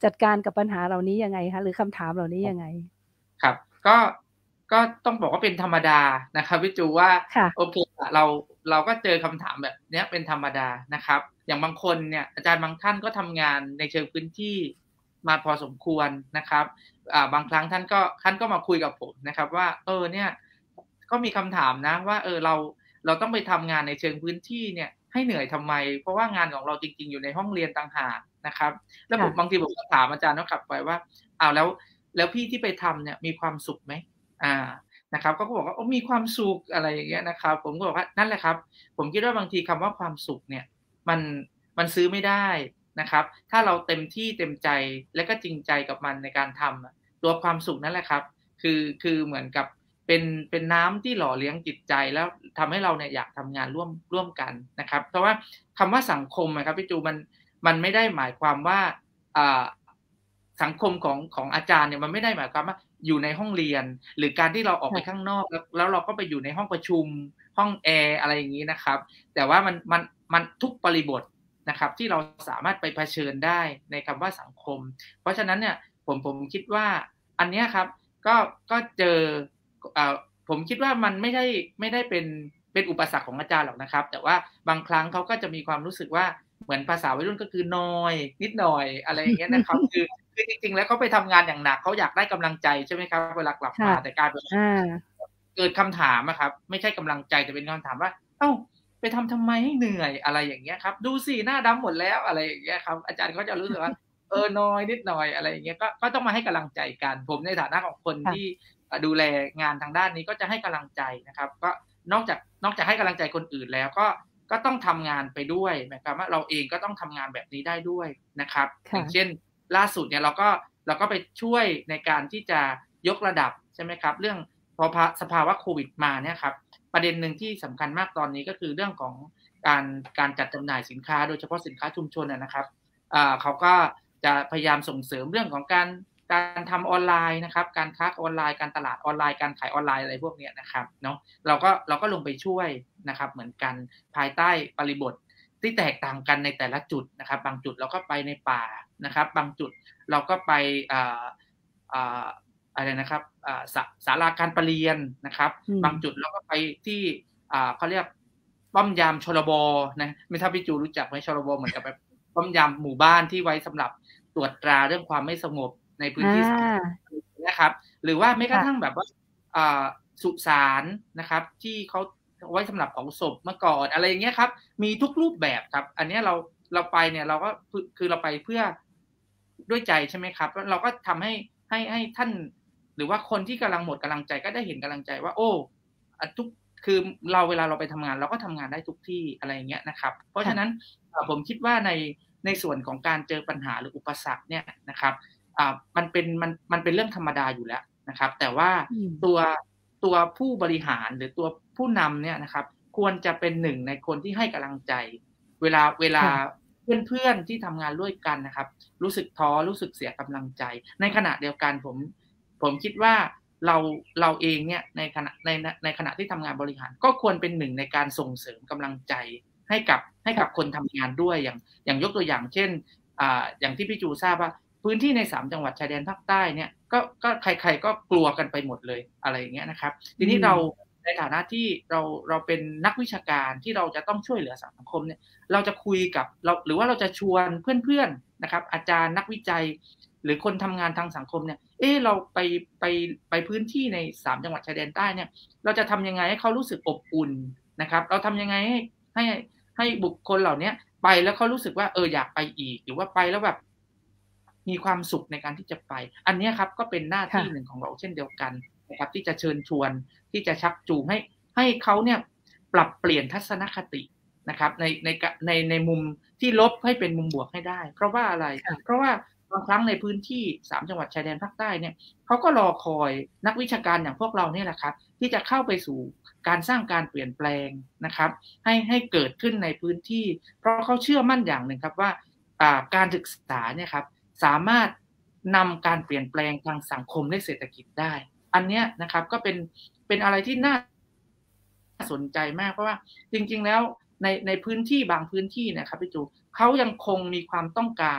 จัดการกับปัญหาเหล่านี้ยังไงคะหรือคำถามเหล่านี้ยังไงครับก็ก็ต้องบอกว่าเป็นธรรมดานะครับพี่จูว่าโอเคเราเราก็เจอคำถามแบบนี้เป็นธรรมดานะครับอย่างบางคนเนี่ยอาจารย์บางท่านก็ทำงานในเชิงพื้นที่มาพอสมควรนะครับอ่าบางครั้งท่านก็ท่านก็มาคุยกับผมนะครับว่าเออเนี่ยก็มีคำถามนะว่าเออเราเราต้องไปทำงานในเชิงพื้นที่เนี่ยให้เหนื่อยทำไมเพราะว่างานของเราจริงๆอยู่ในห้องเรียนต่างหากนะครับแล้วผมบางทีผมก็ถามอาจารย์ก็กลับไปว่าอ้าวแล้วแล้วพี่ที่ไปทำเนี่ยมีความสุขไหมอ่านะครับเขาก็บอกว่าโอ้มีความสุขอะไรอย่างเงี้ยนะครับผมก็บอกว่านั่นแหละครับผมคิดว่าบางทีคำว่าความสุขเนี่ยมันมันซื้อไม่ได้นะครับถ้าเราเต็มที่เต็มใจและก็จริงใจกับมันในการทำตัวความสุขนั่นแหละครับคือคือเหมือนกับเป็นเป็นน้ำที่หล่อเลี้ยงจิตใจแล้วทำให้เราเนี่ยอยากทำงานร่วมร่วมกันนะครับเพราะว่าคำว่าสังคมอะครับพี่จูมันมันไม่ได้หมายความว่าอ่าสังคมของของอาจารย์เนี่ยมันไม่ได้หมายความว่าอยู่ในห้องเรียนหรือการที่เราออกไปข้างนอกแล้วแล้วเราก็ไปอยู่ในห้องประชุมห้องแอร์อะไรอย่างงี้นะครับแต่ว่ามันมันมันทุกบริบทนะครับที่เราสามารถไปเผชิญได้ในคำว่าสังคมเพราะฉะนั้นเนี่ยผมผมคิดว่าอันเนี้ยครับก็ก็เจอเอ่อผมคิดว่ามันไม่ได้ไม่ได้เป็นเป็นอุปสรรคของอาจารย์หรอกนะครับแต่ว่าบางครั้งเขาก็จะมีความรู้สึกว่าเหมือนภาษาวัยรุ่นก็คือนอยนิดหน่อยอะไรอย่างเงี้ยนะครับคือคือจริงๆแล้วเขาไปทำงานอย่างหนักเขาอยากได้กำลังใจใช่ไหมครับเวลากลับมาแต่กลายเป็นเกิดคำถามอะครับไม่ใช่กำลังใจแต่เป็นคำถามว่าเอ้าไปทำทำไมให้เหนื่อยอะไรอย่างเงี้ยครับดูสิหน้าดำหมดแล้วอะไรอย่างเงี้ยครับอาจารย์เขาจะรู้สึกว่าเออนอยนิดหน่อยอะไรอย่างเงี้ยก็ก็ต้องมาให้กำลังใจกันผมในฐานะของคนที่ดูแลงานทางด้านนี้ก็จะให้กำลังใจนะครับก็นอกจากนอกจากให้กำลังใจคนอื่นแล้วก็ก็ต้องทำงานไปด้วยนะครับว่าเราเองก็ต้องทำงานแบบนี้ได้ด้วยนะครับอย่างเช่นล่าสุดเนี่ยเราก็เราก็ไปช่วยในการที่จะยกระดับใช่ไหมครับเรื่องพอสภาวะโควิดมาเนี่ยครับประเด็นหนึ่งที่สำคัญมากตอนนี้ก็คือเรื่องของการการจัดจำหน่ายสินค้าโดยเฉพาะสินค้าชุมชนนะครับอ่าเขาก็จะพยายามส่งเสริมเรื่องของการการทำออนไลน์นะครับการค้าออนไลน์การตลาดออนไลน์การขายออนไลน์อะไรพวกนี้นะครับเนาะเราก็เราก็ลงไปช่วยนะครับเหมือนกันภายใต้บริบทที่แตกต่างกันในแต่ละจุดนะครับบางจุดเราก็ไปในป่านะครับบางจุดเราก็ไปอ่าอ่าอะไรนะครับอ่าศาลาการประเรียนนะครับบางจุดเราก็ไปที่อ่าเขาเรียกป้อมยามชลบนะไม่ทราบพี่จูรู้จักไหมชลบเหมือนกับแบบป้อมยามหมู่บ้านที่ไว้สำหรับตรวจตราเรื่องความไม่สงบในพื้นที่สาธารณะนะครับหรือว่าแม้กระทั่งแบบว่าสุสานนะครับที่เขาไว้สำหรับเผาศพเมื่อก่อนอะไรอย่างเงี้ยครับมีทุกรูปแบบครับอันนี้เราเราไปเนี่ยเราก็คือเราไปเพื่อด้วยใจใช่ไหมครับเราก็ทำให้ให้ให้ท่านหรือว่าคนที่กำลังหมดกำลังใจก็ได้เห็นกำลังใจว่าโอ้ทุกคือเราเวลาเราไปทำงานเราก็ทำงานได้ทุกที่อะไรอย่างเงี้ยนะครับเพราะฉะนั้นผมคิดว่าในในส่วนของการเจอปัญหาหรืออุปสรรคเนี่ยนะครับอ่ามันเป็นมันมันเป็นเรื่องธรรมดาอยู่แล้วนะครับแต่ว่าตัวตัวผู้บริหารหรือตัวผู้นำเนี่ยนะครับควรจะเป็นหนึ่งในคนที่ให้กำลังใจเวลาเวลาเพื่อนๆที่ทำงานร่วมกันนะครับรู้สึกท้อรู้สึกเสียกำลังใจในขณะเดียวกันผมผมคิดว่าเราเราเองเนี่ยในขณะในในขณะที่ทำงานบริหารก็ควรเป็นหนึ่งในการส่งเสริมกำลังใจให้กับให้กับคนทำงานด้วยอย่างอย่างยกตัวอย่างเช่นอ่าอย่างที่พี่จูทราบว่าพื้นที่ในสามจังหวัดชายแดนภาคใต้เนี่ยก็ก็ใครๆก็กลัวกันไปหมดเลยอะไรอย่างเงี้ยนะครับทีนี้เราในฐานะที่เราเราเป็นนักวิชาการที่เราจะต้องช่วยเหลือสังคมเนี่ยเราจะคุยกับเราหรือว่าเราจะชวนเพื่อนๆนะครับอาจารย์นักวิจัยหรือคนทำงานทางสังคมเนี่ยเออเราไปไปไปพื้นที่ในสามจังหวัดชายแดนใต้เนี่ยเราจะทำยังไงให้เขารู้สึกอบอุ่นนะครับเราทำยังไงให้ให้ให้บุคคลเหล่านี้ไปแล้วเขารู้สึกว่าเอออยากไปอีกหรือว่าไปแล้วแบบมีความสุขในการที่จะไปอันนี้ครับก็เป็นหน้าที่หนึ่งของเราเช่นเดียวกันนะครับที่จะเชิญชวนที่จะชักจูงให้ให้เขาเนี่ยปรับเปลี่ยนทัศนคตินะครับในในในในมุมที่ลบให้เป็นมุมบวกให้ได้เพราะว่าอะไรเพราะว่าบางครั้งในพื้นที่สามจังหวัดชายแดนภาคใต้เนี่ยเขาก็รอคอยนักวิชาการอย่างพวกเราเนี่ยแหละครับที่จะเข้าไปสู่การสร้างการเปลี่ยนแปลงนะครับให้ให้เกิดขึ้นในพื้นที่เพราะเขาเชื่อมั่นอย่างหนึ่งครับว่าการศึกษาเนี่ยครับสามารถนำการเปลี่ยนแปลงทางสังคมและเศรษฐกิจได้อันนี้นะครับก็เป็นเป็นอะไรที่น่าสนใจมากเพราะว่าจริงๆแล้วในในพื้นที่บางพื้นที่นะครับพี่จูเขายังคงมีความต้องการ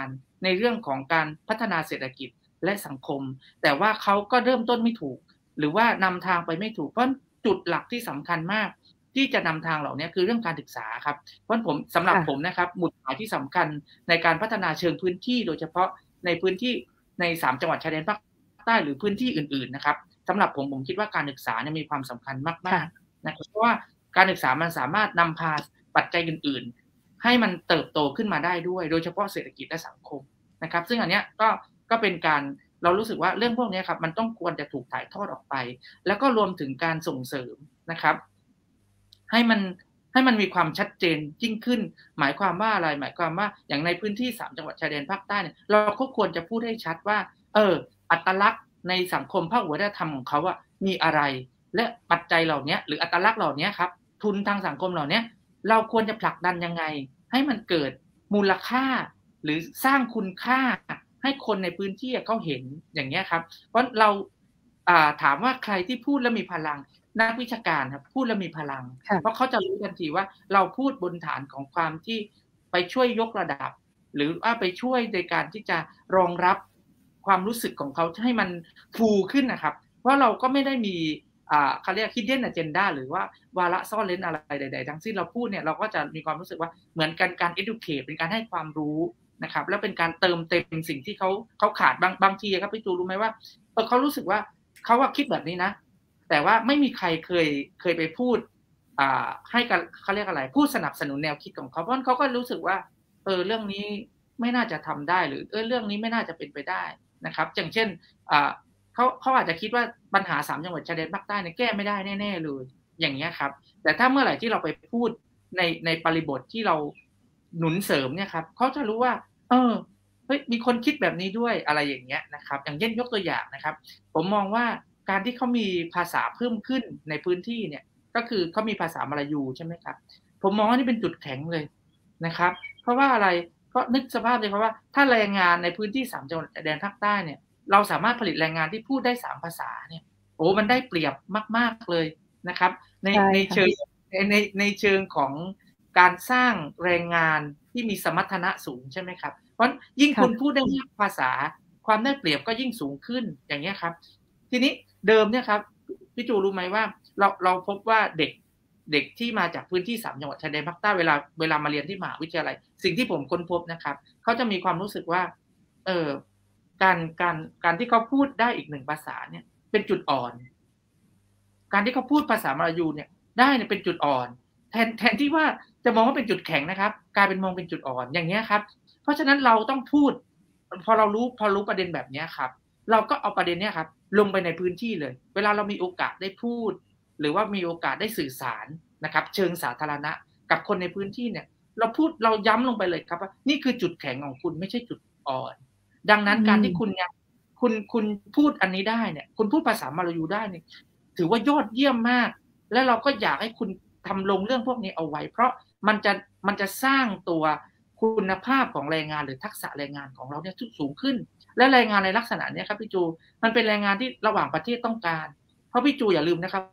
ในเรื่องของการพัฒนาเศรษฐกิจและสังคมแต่ว่าเขาก็เริ่มต้นไม่ถูกหรือว่านำทางไปไม่ถูกเพราะจุดหลักที่สำคัญมากที่จะนำทางเหล่านี้คือเรื่องการศึกษาครับเพราะผมสำหรับผมนะครับหมุดหมายที่สำคัญในการพัฒนาเชิงพื้นที่โดยเฉพาะในพื้นที่ในสามจังหวัดชายแดนภาคใต้หรือพื้นที่อื่นๆนะครับสำหรับผมผมคิดว่าการศึกษาเนี่ยมีความสำคัญมากๆนะครับเพราะว่าการศึกษามันสามารถนำพาปัจจัยอื่นๆให้มันเติบโตขึ้นมาได้ด้วยโดยเฉพาะเศรษฐกิจและสังคมนะครับซึ่งอันเนี้ยก็ก็เป็นการเรารู้สึกว่าเรื่องพวกนี้ครับมันต้องควรจะถูกถ่ายทอดออกไปแล้วก็รวมถึงการส่งเสริมนะครับให้มันให้มันมีความชัดเจนยิ่งขึ้นหมายความว่าอะไรหมายความว่าอย่างในพื้นที่สามจังหวัดชายแดนภาคใต้เนี่ยเราก็ควรจะพูดให้ชัดว่าเอออัตลักษณ์ในสังคมภาควัฒนธรรมของเขาว่ามีอะไรและปัจจัยเหล่านี้หรืออัตลักษณ์เหล่านี้ครับทุนทางสังคมเหล่านี้เราควรจะผลักดันยังไงให้มันเกิดมูลค่าหรือสร้างคุณค่าให้คนในพื้นที่เขาเห็นอย่างเงี้ยครับเพราะเราถามว่าใครที่พูดแล้วมีพลังนักวิชาการครับพูดแล้วมีพลังเพราะเขาจะรู้ทันทีว่าเราพูดบนฐานของความที่ไปช่วยยกระดับหรือว่าไปช่วยในการที่จะรองรับความรู้สึกของเขาให้มันฟูขึ้นนะครับเพราะเราก็ไม่ได้มีอ่าเขาเรียก hidden agenda หรือว่าวาระซ่อนเร้นอะไรใดๆทั้งสิ้นเราพูดเนี่ยเราก็จะมีความรู้สึกว่าเหมือนกันการ educate เป็นการให้ความรู้นะครับแล้วเป็นการเติมเต็มสิ่งที่เขาเขาขาดบางบางทีครับพี่จูรู้ไหมว่าเออเขารู้สึกว่าเขาว่าคิดแบบนี้นะแต่ว่าไม่มีใครเคยเคยไปพูดอ่าให้กันเขาเรียกอะไรพูดสนับสนุนแนวคิดของเขาเพราะเขาก็รู้สึกว่าเออเรื่องนี้ไม่น่าจะทำได้หรือเออเรื่องนี้ไม่น่าจะเป็นไปได้นะครับอย่างเช่นอ่าเขาเขาอาจจะคิดว่าปัญหาสามจังหวัดชายแดนภาคใต้เนี่ยแก้ไม่ได้แน่ๆเลยอย่างเงี้ยครับแต่ถ้าเมื่อไหร่ที่เราไปพูดในในบริบทที่เราหนุนเสริมเนี่ยครับเขาจะรู้ว่าเออเฮ้ยมีคนคิดแบบนี้ด้วยอะไรอย่างเงี้ยนะครับอย่างเช่นยกตัวอย่างนะครับผมมองว่าการที่เขามีภาษาเพิ่มขึ้นในพื้นที่เนี่ยก็คือเขามีภาษามลายูใช่ไหมครับผมมองว่านี่เป็นจุดแข็งเลยนะครับเพราะว่าอะไรก็นึกสภาพเลยครับว่าถ้าแรงงานในพื้นที่สามจังหวัดชายแดนภาคใต้เนี่ยเราสามารถผลิตแรงงานที่พูดได้สามภาษาเนี่ยโอ้มันได้เปรียบมากๆเลยนะครับในในเชิงในในเชิงของการสร้างแรงงานที่มีสมรรถนะสูงใช่ไหมครับเพราะยิ่งคุณพูดได้มากภาษาความได้เปรียบก็ยิ่งสูงขึ้นอย่างเงี้ยครับทีนี้เดิมเนี่ยครับพี่จูรู้ไหมว่าเราเราพบว่าเด็กเด็กที่มาจากพื้นที่สามจังหวัดชายแดนภาคใต้เวลาเวลามาเรียนที่มหาวิทยาลัยสิ่งที่ผมค้นพบนะครับเขาจะมีความรู้สึกว่าเออการการการที่เขาพูดได้อีกหนึ่งภาษาเนี่ยเป็นจุดอ่อนการที่เขาพูดภาษามลายูเนี่ยได้เนี่ยเป็นจุดอ่อนแทนแทนที่ว่าจะมองว่าเป็นจุดแข็งนะครับกลายเป็นมองเป็นจุดอ่อนอย่างเงี้ยครับเพราะฉะนั้นเราต้องพูดพอเรารู้พอรู้ประเด็นแบบนี้ครับเราก็เอาประเด็นเนี้ยครับลงไปในพื้นที่เลยเวลาเรามีโอกาสได้พูดหรือว่ามีโอกาสได้สื่อสารนะครับเชิงสาธารณะกับคนในพื้นที่เนี่ยเราพูดเราย้ำลงไปเลยครับว่านี่คือจุดแข็งของคุณไม่ใช่จุดอ่อนดังนั้นการที่คุณเนี่ยคุณคุณพูดอันนี้ได้เนี่ยคุณพูดภาษามลายูได้เนี่ยถือว่ายอดเยี่ยมมากและเราก็อยากให้คุณทำลงเรื่องพวกนี้เอาไว้เพราะมันจะมันจะสร้างตัวคุณภาพของแรงงานหรือทักษะแรงงานของเราเนี่ยสูงขึ้นและแรงงานในลักษณะนี้ครับพี่จูมันเป็นแรงงานที่ระหว่างประเทศต้องการเพราะพี่จูอย่าลืมนะครับ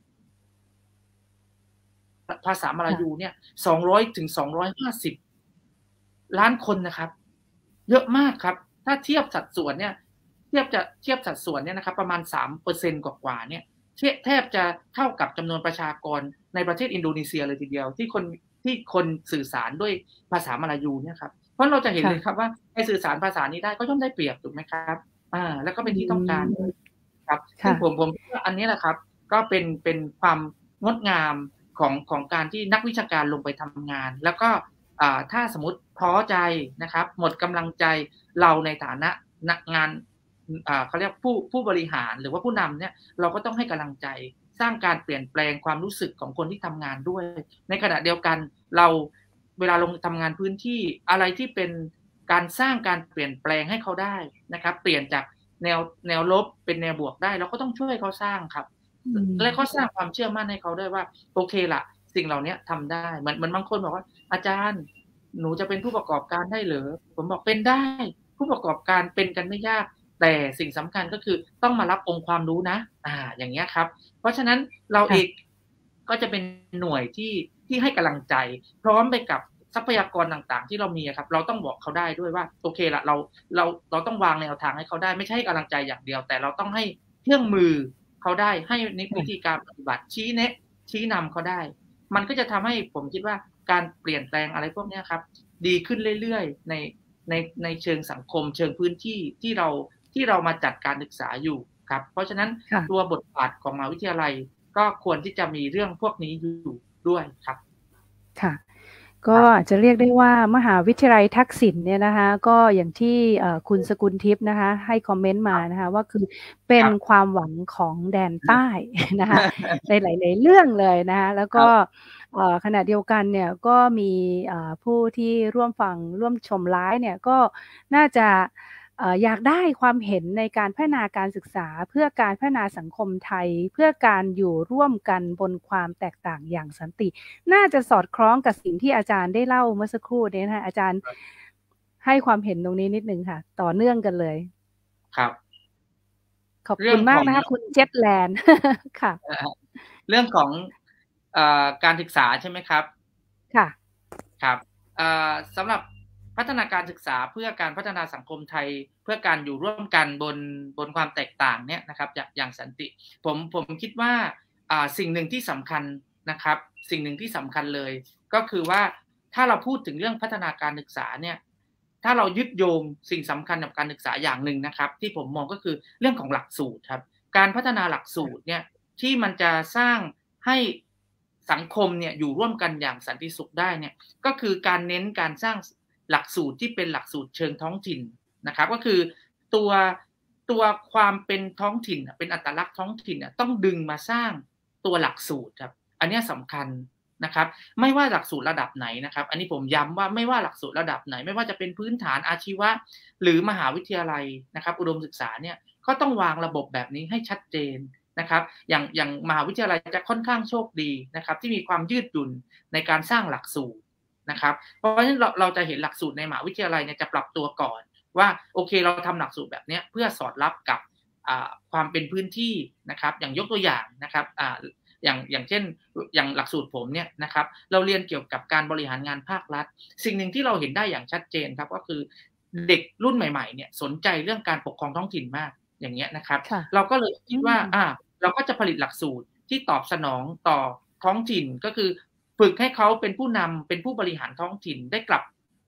ภาษามลายูเนี่ยสองร้อยถึงสองร้อยห้าสิบล้านคนนะครับเยอะมากครับถ้าเทียบสัดส่วนเนี่ยเทียบจะเทียบสัดส่วนเนี่ยนะครับประมาณ สามเปอร์เซ็นต์ กว่าๆเนี่ยแทบจะเท่ากับจำนวนประชากรในประเทศอินโดนีเซียเลยทีเดียวที่คนที่คนสื่อสารด้วยภาษามลายูเนี่ยครับเพราะเราจะเห็นเลยครับว่าในสื่อสารภาษานี้ได้ก็ย่อมได้เปรียบถูกไหมครับอ่าแล้วก็เป็นที่ต้องการครับซึ่งผมผมว่าอันนี้แหละครับก็เป็นเป็นความงดงามของของการที่นักวิชาการลงไปทำงานแล้วก็อ่าถ้าสมมติท้อใจนะครับหมดกำลังใจเราในฐานะนักงานอ่าเขาเรียกผู้ผู้บริหารหรือว่าผู้นำเนี่ยเราก็ต้องให้กำลังใจสร้างการเปลี่ยนแปลงความรู้สึกของคนที่ทำงานด้วยในขณะเดียวกันเราเวลาลงทำงานพื้นที่อะไรที่เป็นการสร้างการเปลี่ยนแปลงให้เขาได้นะครับเปลี่ยนจากแนวแนวลบเป็นแนวบวกได้เราก็ต้องช่วยเขาสร้างครับและก็สร้างความเชื่อมั่นให้เขาด้วยว่าโอเคล่ะสิ่งเหล่านี้ทำได้เหมือนเหมือนบางคนบอกว่าอาจารย์หนูจะเป็นผู้ประกอบการได้เหรอผมบอกเป็นได้ผู้ประกอบการเป็นกันไม่ยากแต่สิ่งสำคัญก็คือต้องมารับองค์ความรู้นะอ่าอย่างเงี้ยครับเพราะฉะนั้นเราเองก็จะเป็นหน่วยที่ที่ให้กำลังใจพร้อมไปกับทรัพยากรต่างๆที่เรามีครับเราต้องบอกเขาได้ด้วยว่าโอเคละเราเราเราต้องวางแนวทางให้เขาได้ไม่ใช่กำลังใจอย่างเดียวแต่เราต้องให้เครื่องมือเขาได้ให้วิธีการปฏิบัติชี้แนะชี้นำเขาได้มันก็จะทำให้ผมคิดว่าการเปลี่ยนแปลงอะไรพวกนี้ครับดีขึ้นเรื่อยๆในในในเชิงสังคมเชิงพื้นที่ที่เราที่เรามาจัดการศึกษาอยู่ครับเพราะฉะนั้นตัวบทบาทของมหาวิทยาลัยก็ควรที่จะมีเรื่องพวกนี้อยู่ด้วยครับค่ะก็อาจจะเรียกได้ว่ามหาวิทยาลัยทักษิณเนี่ยนะคะก็อย่างที่คุณสกุลทิพย์นะคะให้คอมเมนต์มานะคะว่าคือเป็นความหวังของแดนใต้นะคะในหลายๆเรื่องเลยนะคะแล้วก็ขณะเดียวกันเนี่ยก็มีผู้ที่ร่วมฟังร่วมชมไลฟ์เนี่ยก็น่าจะอยากได้ความเห็นในการพัฒนาการศึกษาเพื่อการพัฒนาสังคมไทยเพื่อการอยู่ร่วมกันบนความแตกต่างอย่างสันติน่าจะสอดคล้องกับสิ่งที่อาจารย์ได้เล่าเมื่อสักครู่นี้นะคะอาจารย์ให้ความเห็นตรงนี้นิดนึงค่ะต่อเนื่องกันเลยครับขอบคุณมากนะคะคุณเจ็ตแลนด์ค่ะเรื่องของการศึกษาใช่ไหมครับค่ะครับสำหรับพัฒนาการศึกษาเพื่อการพัฒนาสังคมไทยเพื่อการอยู่ร่วมกันบนบนความแตกต่างเนี่ยนะครับอย่างสันติผมผมคิดว่าสิ่งหนึ่งที่สำคัญนะครับสิ่งหนึ่งที่สำคัญเลยก็คือว่าถ้าเราพูดถึงเรื่องพัฒนาการศึกษาเนี่ยถ้าเรายึดโยงสิ่งสำคัญกับการศึกษาอย่างหนึ่งนะครับที่ผมมองก็คือเรื่องของหลักสูตรครับการพัฒนาหลักสูตรเนี่ยที่มันจะสร้างให้สังคมเนี่ยอยู่ร่วมกันอย่างสันติสุขได้เนี่ยก็คือการเน้นการสร้างหลักสูตรที่เป็นหลักสูตรเชิงท้องถิ่นนะครับก็คือตัวตัวความเป็นท้องถิ่นเป็นอัตลักษณ์ท้องถิ่นต้องดึงมาสร้างตัวหลักสูตรครับอันนี้สำคัญนะครับไม่ว่าหลักสูตรระดับไหนนะครับอันนี้ผมย้ำว่าไม่ว่าหลักสูตรระดับไหนไม่ว่าจะเป็นพื้นฐานอาชีวะหรือมหาวิทยาลัยนะครับอุดมศึกษาเนี่ยก็ต้องวางระบบแบบนี้ให้ชัดเจนนะครับอย่างอย่างมหาวิทยาลัยจะค่อนข้างโชคดีนะครับที่มีความยืดหยุ่นในการสร้างหลักสูตรนะครับเพราะฉะนั้นเราเราจะเห็นหลักสูตรในมหาวิทยาลัยเนี่ยจะปรับตัวก่อนว่าโอเคเราทำหลักสูตรแบบนี้เพื่อสอดรับกับความเป็นพื้นที่นะครับอย่างยกตัวอย่างนะครับอย่างอย่างเช่นอย่างหลักสูตรผมเนี่ยนะครับเราเรียนเกี่ยวกับการบริหารงานภาครัฐสิ่งหนึ่งที่เราเห็นได้อย่างชัดเจนครับก็คือเด็กรุ่นใหม่ๆเนี่ยสนใจเรื่องการปกครองท้องถิ่นมากอย่างเงี้ยนะครับเราก็เลยคิดว่าอ่าเราก็จะผลิตหลักสูตรที่ตอบสนองต่อท้องถิ่นก็คือฝึกให้เขาเป็นผู้นำเป็นผู้บริหารท้องถิ่นได้กลับ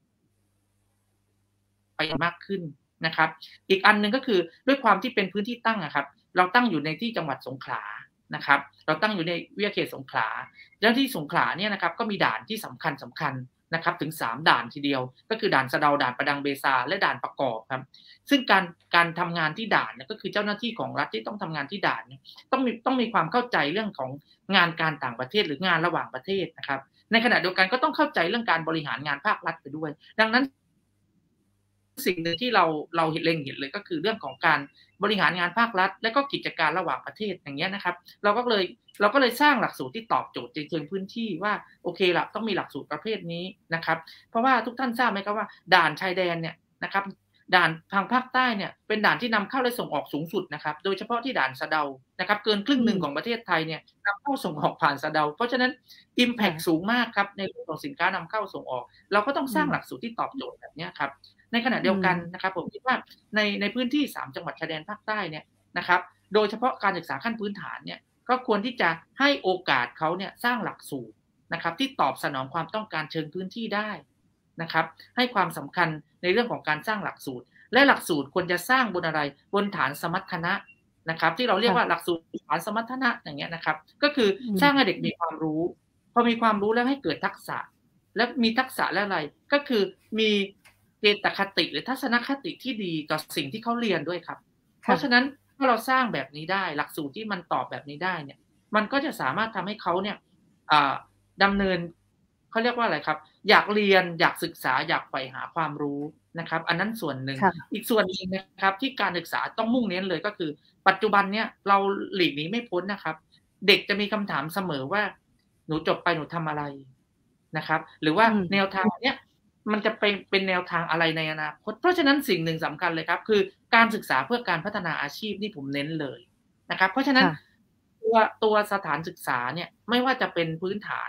ไปมากขึ้นนะครับอีกอันนึงก็คือด้วยความที่เป็นพื้นที่ตั้งอะครับเราตั้งอยู่ในที่จังหวัดสงขลานะครับเราตั้งอยู่ในวิทยาเขตสงขลาแล้วที่สงขลาเนี่ยนะครับก็มีด่านที่สำคัญสำคัญนะครับถึงสามด่านทีเดียวก็คือด่านสะเดาด่านประดังเบซาและด่านประกอบครับซึ่งการการทำงานที่ด่านเนี่ยก็คือเจ้าหน้าที่ของรัฐที่ต้องทำงานที่ด่านเนี่ยต้องมีต้องมีความเข้าใจเรื่องของงานการต่างประเทศหรืองานระหว่างประเทศนะครับในขณะเดียวกันก็ต้องเข้าใจเรื่องการบริหารงานภาครัฐไปด้วยดังนั้นสิ่งหนึ่งที่เราเราเห็นเล็งเห็นเลยก็คือเรื่องของการบริหารงานภาครัฐและก็กิจการระหว่างประเทศอย่างเงี้ยนะครับเราก็เลยเราก็เลยสร้างหลักสูตรที่ตอบโจทย์ในเชิงพื้นที่ว่าโอเคละต้องมีหลักสูตรประเภทนี้นะครับเพราะว่าทุกท่านทราบไหมครับว่าด่านชายแดนเนี่ยนะครับด่านทางภาคใต้เนี่ยเป็นด่านที่นำเข้าและส่งออกสูงสุดนะครับโดยเฉพาะที่ด่านสะเดานะครับเกินครึ่งหนึ่งของประเทศไทยเนี่ยนำเข้าส่งออกผ่านสะเดาเพราะฉะนั้น impact สูงมากครับในเรื่องของสินค้านำเข้าส่งออกเราก็ต้องสร้างหลักสูตรที่ตอบโจทย์แบบนี้ครับในขณะเดียวกันนะครับผมคิดว่าในในพื้นที่สามจังหวัดชายแดนภาคใต้เนี่ยนะครับโดยเฉพาะการศึกษาขั้นพื้นฐานเนี่ยก็ควรที่จะให้โอกาสเขาเนี่ยสร้างหลักสูตรนะครับที่ตอบสนองความต้องการเชิงพื้นที่ได้นะครับให้ความสำคัญในเรื่องของการสร้างหลักสูตรและหลักสูตรควรจะสร้างบนอะไรบนฐานสมรรถนะนะครับที่เราเรียกว่าหลักสูตรฐานสมรรถนะอย่างเงี้ยนะครับก็คือสร้างให้เด็กมีความรู้พอมีความรู้แล้วให้เกิดทักษะและมีทักษะและอะไรก็คือมีเจตคติหรือทัศนคติที่ดีต่อสิ่งที่เขาเรียนด้วยครับเพราะฉะนั้นถ้าเราสร้างแบบนี้ได้หลักสูตรที่มันตอบแบบนี้ได้เนี่ยมันก็จะสามารถทำให้เขาเนี่ยดำเนินเขาเรียกว่าอะไรครับอยากเรียนอยากศึกษาอยากใฝ่หาความรู้นะครับอันนั้นส่วนหนึ่งอีกส่วนนึงนะครับที่การศึกษาต้องมุ่งเน้นเลยก็คือปัจจุบันเนี่ยเราหลีกหนีไม่พ้นนะครับเด็กจะมีคำถามเสมอว่าหนูจบไปหนูทำอะไรนะครับหรือว่าแนวทางเนี้ยมันจะไปเป็นแนวทางอะไรในอนาคตเพราะฉะนั้นสิ่งหนึ่งสำคัญเลยครับคือการศึกษาเพื่อการพัฒนาอาชีพนี่ผมเน้นเลยนะครับเพราะฉะนั้นตัวตัวสถานศึกษาเนี่ยไม่ว่าจะเป็นพื้นฐาน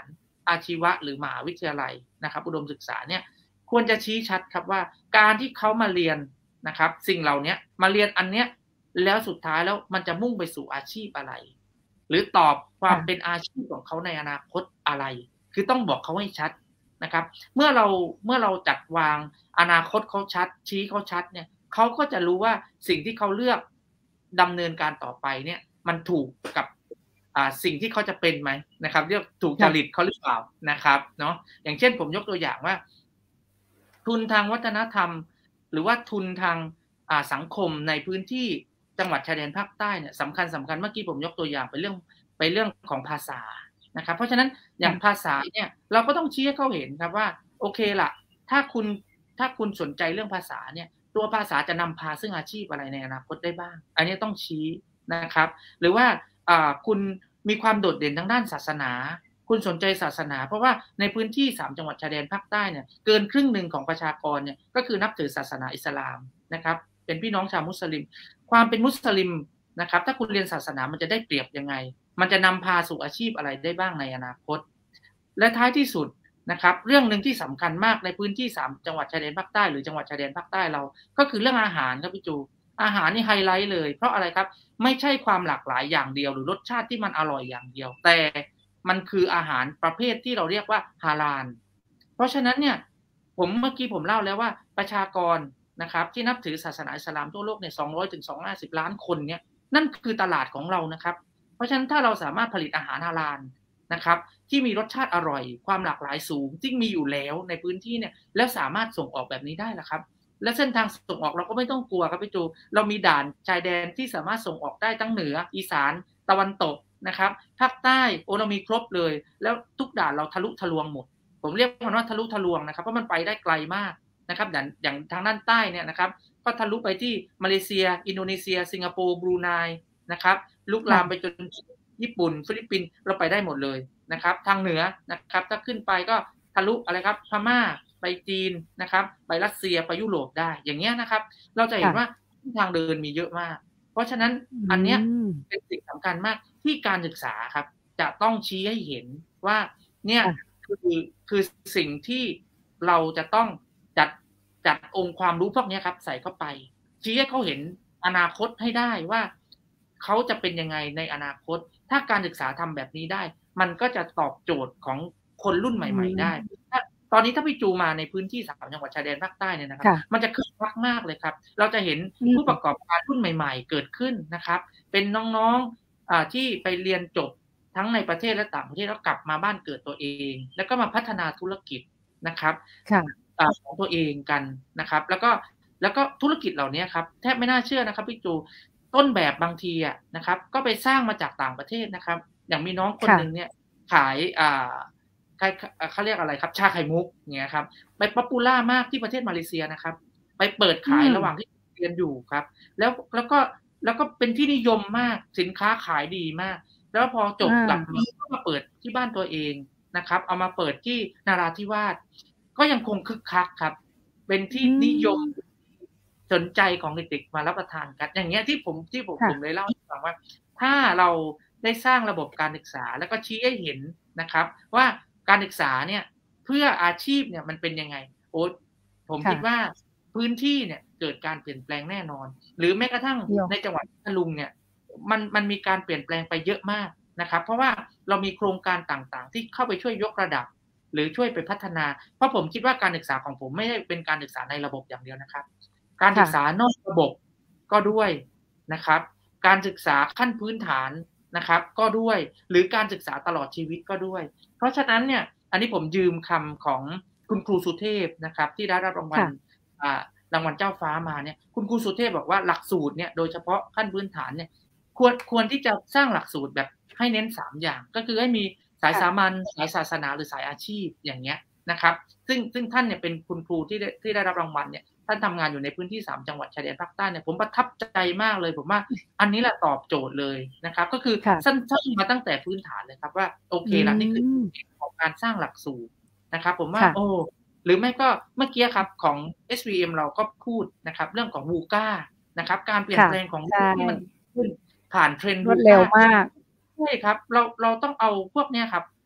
อาชีวะหรือมหาวิทยาลัยนะครับอุดมศึกษาเนี่ยควรจะชี้ชัดครับว่าการที่เขามาเรียนนะครับสิ่งเหล่านี้มาเรียนอันเนี้ยแล้วสุดท้ายแล้วมันจะมุ่งไปสู่อาชีพอะไรหรือตอบความเป็นอาชีพของเขาในอนาคตอะไรคือต้องบอกเขาให้ชัดนะครับเมื่อเราเมื่อเราจัดวางอนาคตเขาชัดชี้เขาชัดเนี่ยเขาก็จะรู้ว่าสิ่งที่เขาเลือกดำเนินการต่อไปเนี่ยมันถูกกับอ่าสิ่งที่เขาจะเป็นไหมนะครับเรียกถูกจริตเขาหรือเปล่านะครับเนาะอย่างเช่นผมยกตัวอย่างว่าทุนทางวัฒนธรรมหรือว่าทุนทางอ่าสังคมในพื้นที่จังหวัดชายแดนภาคใต้เนี่ยสำคัญสำคัญเมื่อกี้ผมยกตัวอย่างไปเรื่องไปเรื่องของภาษานะครับเพราะฉะนั้นอย่างภาษาเนี่ยเราก็ต้องชี้ให้เขาเห็นครับว่าโอเคล่ะถ้าคุณถ้าคุณสนใจเรื่องภาษาเนี่ยตัวภาษาจะนำพาซึ่งอาชีพอะไรในอนาคตได้บ้างอันนี้ต้องชี้นะครับหรือว่าอ่าคุณมีความโดดเด่นทางด้านศาสนาคุณสนใจศาสนาเพราะว่าในพื้นที่สามจังหวัดชายแดนภาคใต้เนี่ยเกินครึ่งหนึ่งของประชากรเนี่ยก็คือนับถือศาสนาอิสลามนะครับเป็นพี่น้องชาวมุสลิมความเป็นมุสลิมนะครับถ้าคุณเรียนศาสนามันจะได้เปรียบยังไงมันจะนำพาสู่อาชีพอะไรได้บ้างในอนาคตและท้ายที่สุดนะครับเรื่องนึงที่สำคัญมากในพื้นที่สามจังหวัดชายแดนภาคใต้หรือจังหวัดชายแดนภาคใต้เราก็คือเรื่องอาหารครับพี่จูอาหารนี่ไฮไลท์เลยเพราะอะไรครับไม่ใช่ความหลากหลายอย่างเดียวหรือรสชาติที่มันอร่อยอย่างเดียวแต่มันคืออาหารประเภทที่เราเรียกว่าฮาลาลเพราะฉะนั้นเนี่ยผมเมื่อกี้ผมเล่าแล้วว่าประชากรนะครับที่นับถือศาสนาอิสลามทั่วโลกเนี่ยสองร้อยถึงสองร้อยห้าสิบล้านคนเนี่ยนั่นคือตลาดของเรานะครับเพราะฉะนั้นถ้าเราสามารถผลิตอาหารฮาลาลนะครับที่มีรสชาติอร่อยความหลากหลายสูงที่มีอยู่แล้วในพื้นที่เนี่ยแล้วสามารถส่งออกแบบนี้ได้ละครับและเส้นทางส่งออกเราก็ไม่ต้องกลัวครับพี่จูเรามีด่านชายแดนที่สามารถส่งออกได้ทั้งเหนืออีสานตะวันตกนะครับภาคใต้โอ้เรามีครบเลยแล้วทุกด่านเราทะลุทะลวงหมดผมเรียกมันว่าทะลุทะลวงนะครับเพราะมันไปได้ไกลมากนะครับอย่างอย่างทางด้านใต้เนี่ยนะครับก็ทะลุไปที่มาเลเซียอินโดนีเซียสิงคโปร์บรูไนนะครับลุกลามไปจนญี่ปุ่นฟิลิปปินส์เราไปได้หมดเลยนะครับทางเหนือนะครับถ้าขึ้นไปก็ทะลุอะไรครับพม่าไปจีนนะครับไปรัสเซียไปยุโรปได้อย่างเงี้ยนะครับเราจะเห็นว่าทางเดินมีเยอะมากเพราะฉะนั้นอันเนี้ยเป็นสิ่งสำคัญมากที่การศึกษาครับจะต้องชี้ให้เห็นว่าเนี่ยคือคือสิ่งที่เราจะต้องจัดจัดองค์ความรู้พวกนี้ครับใส่เข้าไปชี้ให้เขาเห็นอนาคตให้ได้ว่าเขาจะเป็นยังไงในอนาคตถ้าการศึกษาทำแบบนี้ได้มันก็จะตอบโจทย์ของคนรุ่นใหม่ๆได้ตอนนี้ถ้าพี่จูมาในพื้นที่สามจังหวัดชายแดนภาคใต้เนี่ยนะครับมันจะคึกคักมากเลยครับเราจะเห็นผู้ประกอบการรุ่นใหม่ๆเกิดขึ้นนะครับเป็นน้องๆอ่าที่ไปเรียนจบทั้งในประเทศและต่างประเทศแล้วกลับมาบ้านเกิดตัวเองแล้วก็มาพัฒนาธุรกิจนะครับของตัวเองกันนะครับแล้วก็แล้วก็ธุรกิจเหล่านี้ครับแทบไม่น่าเชื่อนะครับพี่จูต้นแบบบางทีอ่ะนะครับก็ไปสร้างมาจากต่างประเทศนะครับอย่างมีน้องคนหนึ่งเนี่ยขายอ่าเขาเรียกอะไรครับชาไข่มุกเนี่ยครับไปป๊อปปูล่ามากที่ประเทศมาเลเซียนะครับไปเปิดขายระหว่างที่เรียนอยู่ครับแล้วแล้วก็แล้วก็เป็นที่นิยมมากสินค้าขายดีมากแล้วพอจบหลักนี้ก็มาเปิดที่บ้านตัวเองนะครับเอามาเปิดที่นราธิวาสก็ยังคงคึกคักครับเป็นที่นิยมสนใจของเด็กๆมารับประทานกันอย่างเงี้ยที่ผมที่ผมผมเลยเล่าให้ฟังว่าถ้าเราได้สร้างระบบการศึกษาแล้วก็ชี้ให้เห็นนะครับว่าการศึกษาเนี่ยเพื่ออาชีพเนี่ยมันเป็นยังไงโอ้ผมคิดว่าพื้นที่เนี่ยเกิดการเปลี่ยนแปลงแน่นอนหรือแม้กระทั่งในจังหวัดพัทลุงเนี่ยมันมันมีการเปลี่ยนแปลงไปเยอะมากนะครับเพราะว่าเรามีโครงการต่างๆที่เข้าไปช่วยยกระดับหรือช่วยไปพัฒนาเพราะผมคิดว่าการศึกษาของผมไม่ได้เป็นการศึกษาในระบบอย่างเดียวนะครับการศึกษานอกระบบก็ด้วยนะครับการศึกษาขั้นพื้นฐานนะครับก็ด้วยหรือการศึกษาตลอดชีวิตก็ด้วยเพราะฉะนั้นเนี่ยอันนี้ผมยืมคำของคุณครูสุเทพนะครับที่ได้รับรางวัลรางวัลเจ้าฟ้ามาเนี่ยคุณครูสุเทพบอกว่าหลักสูตรเนี่ยโดยเฉพาะขั้นพื้นฐานเนี่ยควรควรที่จะสร้างหลักสูตรแบบให้เน้นสามอย่างก็คือให้มีสายสามัญสายศาสนาหรือสายอาชีพอย่างเงี้ยนะครับซึ่งซึ่งท่านเนี่ยเป็นคุณครูที่ได้ที่ได้รับรางวัลเนี่ยท่านทำงานอยู่ในพื้นที่สามจังหวัดชายแดนภาคใต้เนี่ยผมประทับใจมากเลยผมว่าอันนี้แหละตอบโจทย์เลยนะครับก็คือสั้นๆมาตั้งแต่พื้นฐานเลยครับว่าโอเคละนี่คือของการสร้างหลักสูตรนะครับผมว่าโอ้หรือไม่ก็เมื่อกี้ครับของ เอส วี เอ็ม เราก็พูดนะครับเรื่องของ วูก้า นะครับการเปลี่ยนแปลงของที่มันขึ้นผ่านเทรนด์รวดเร็วมากใช่ครับเราเราต้องเอาพวกเนี้ยครับ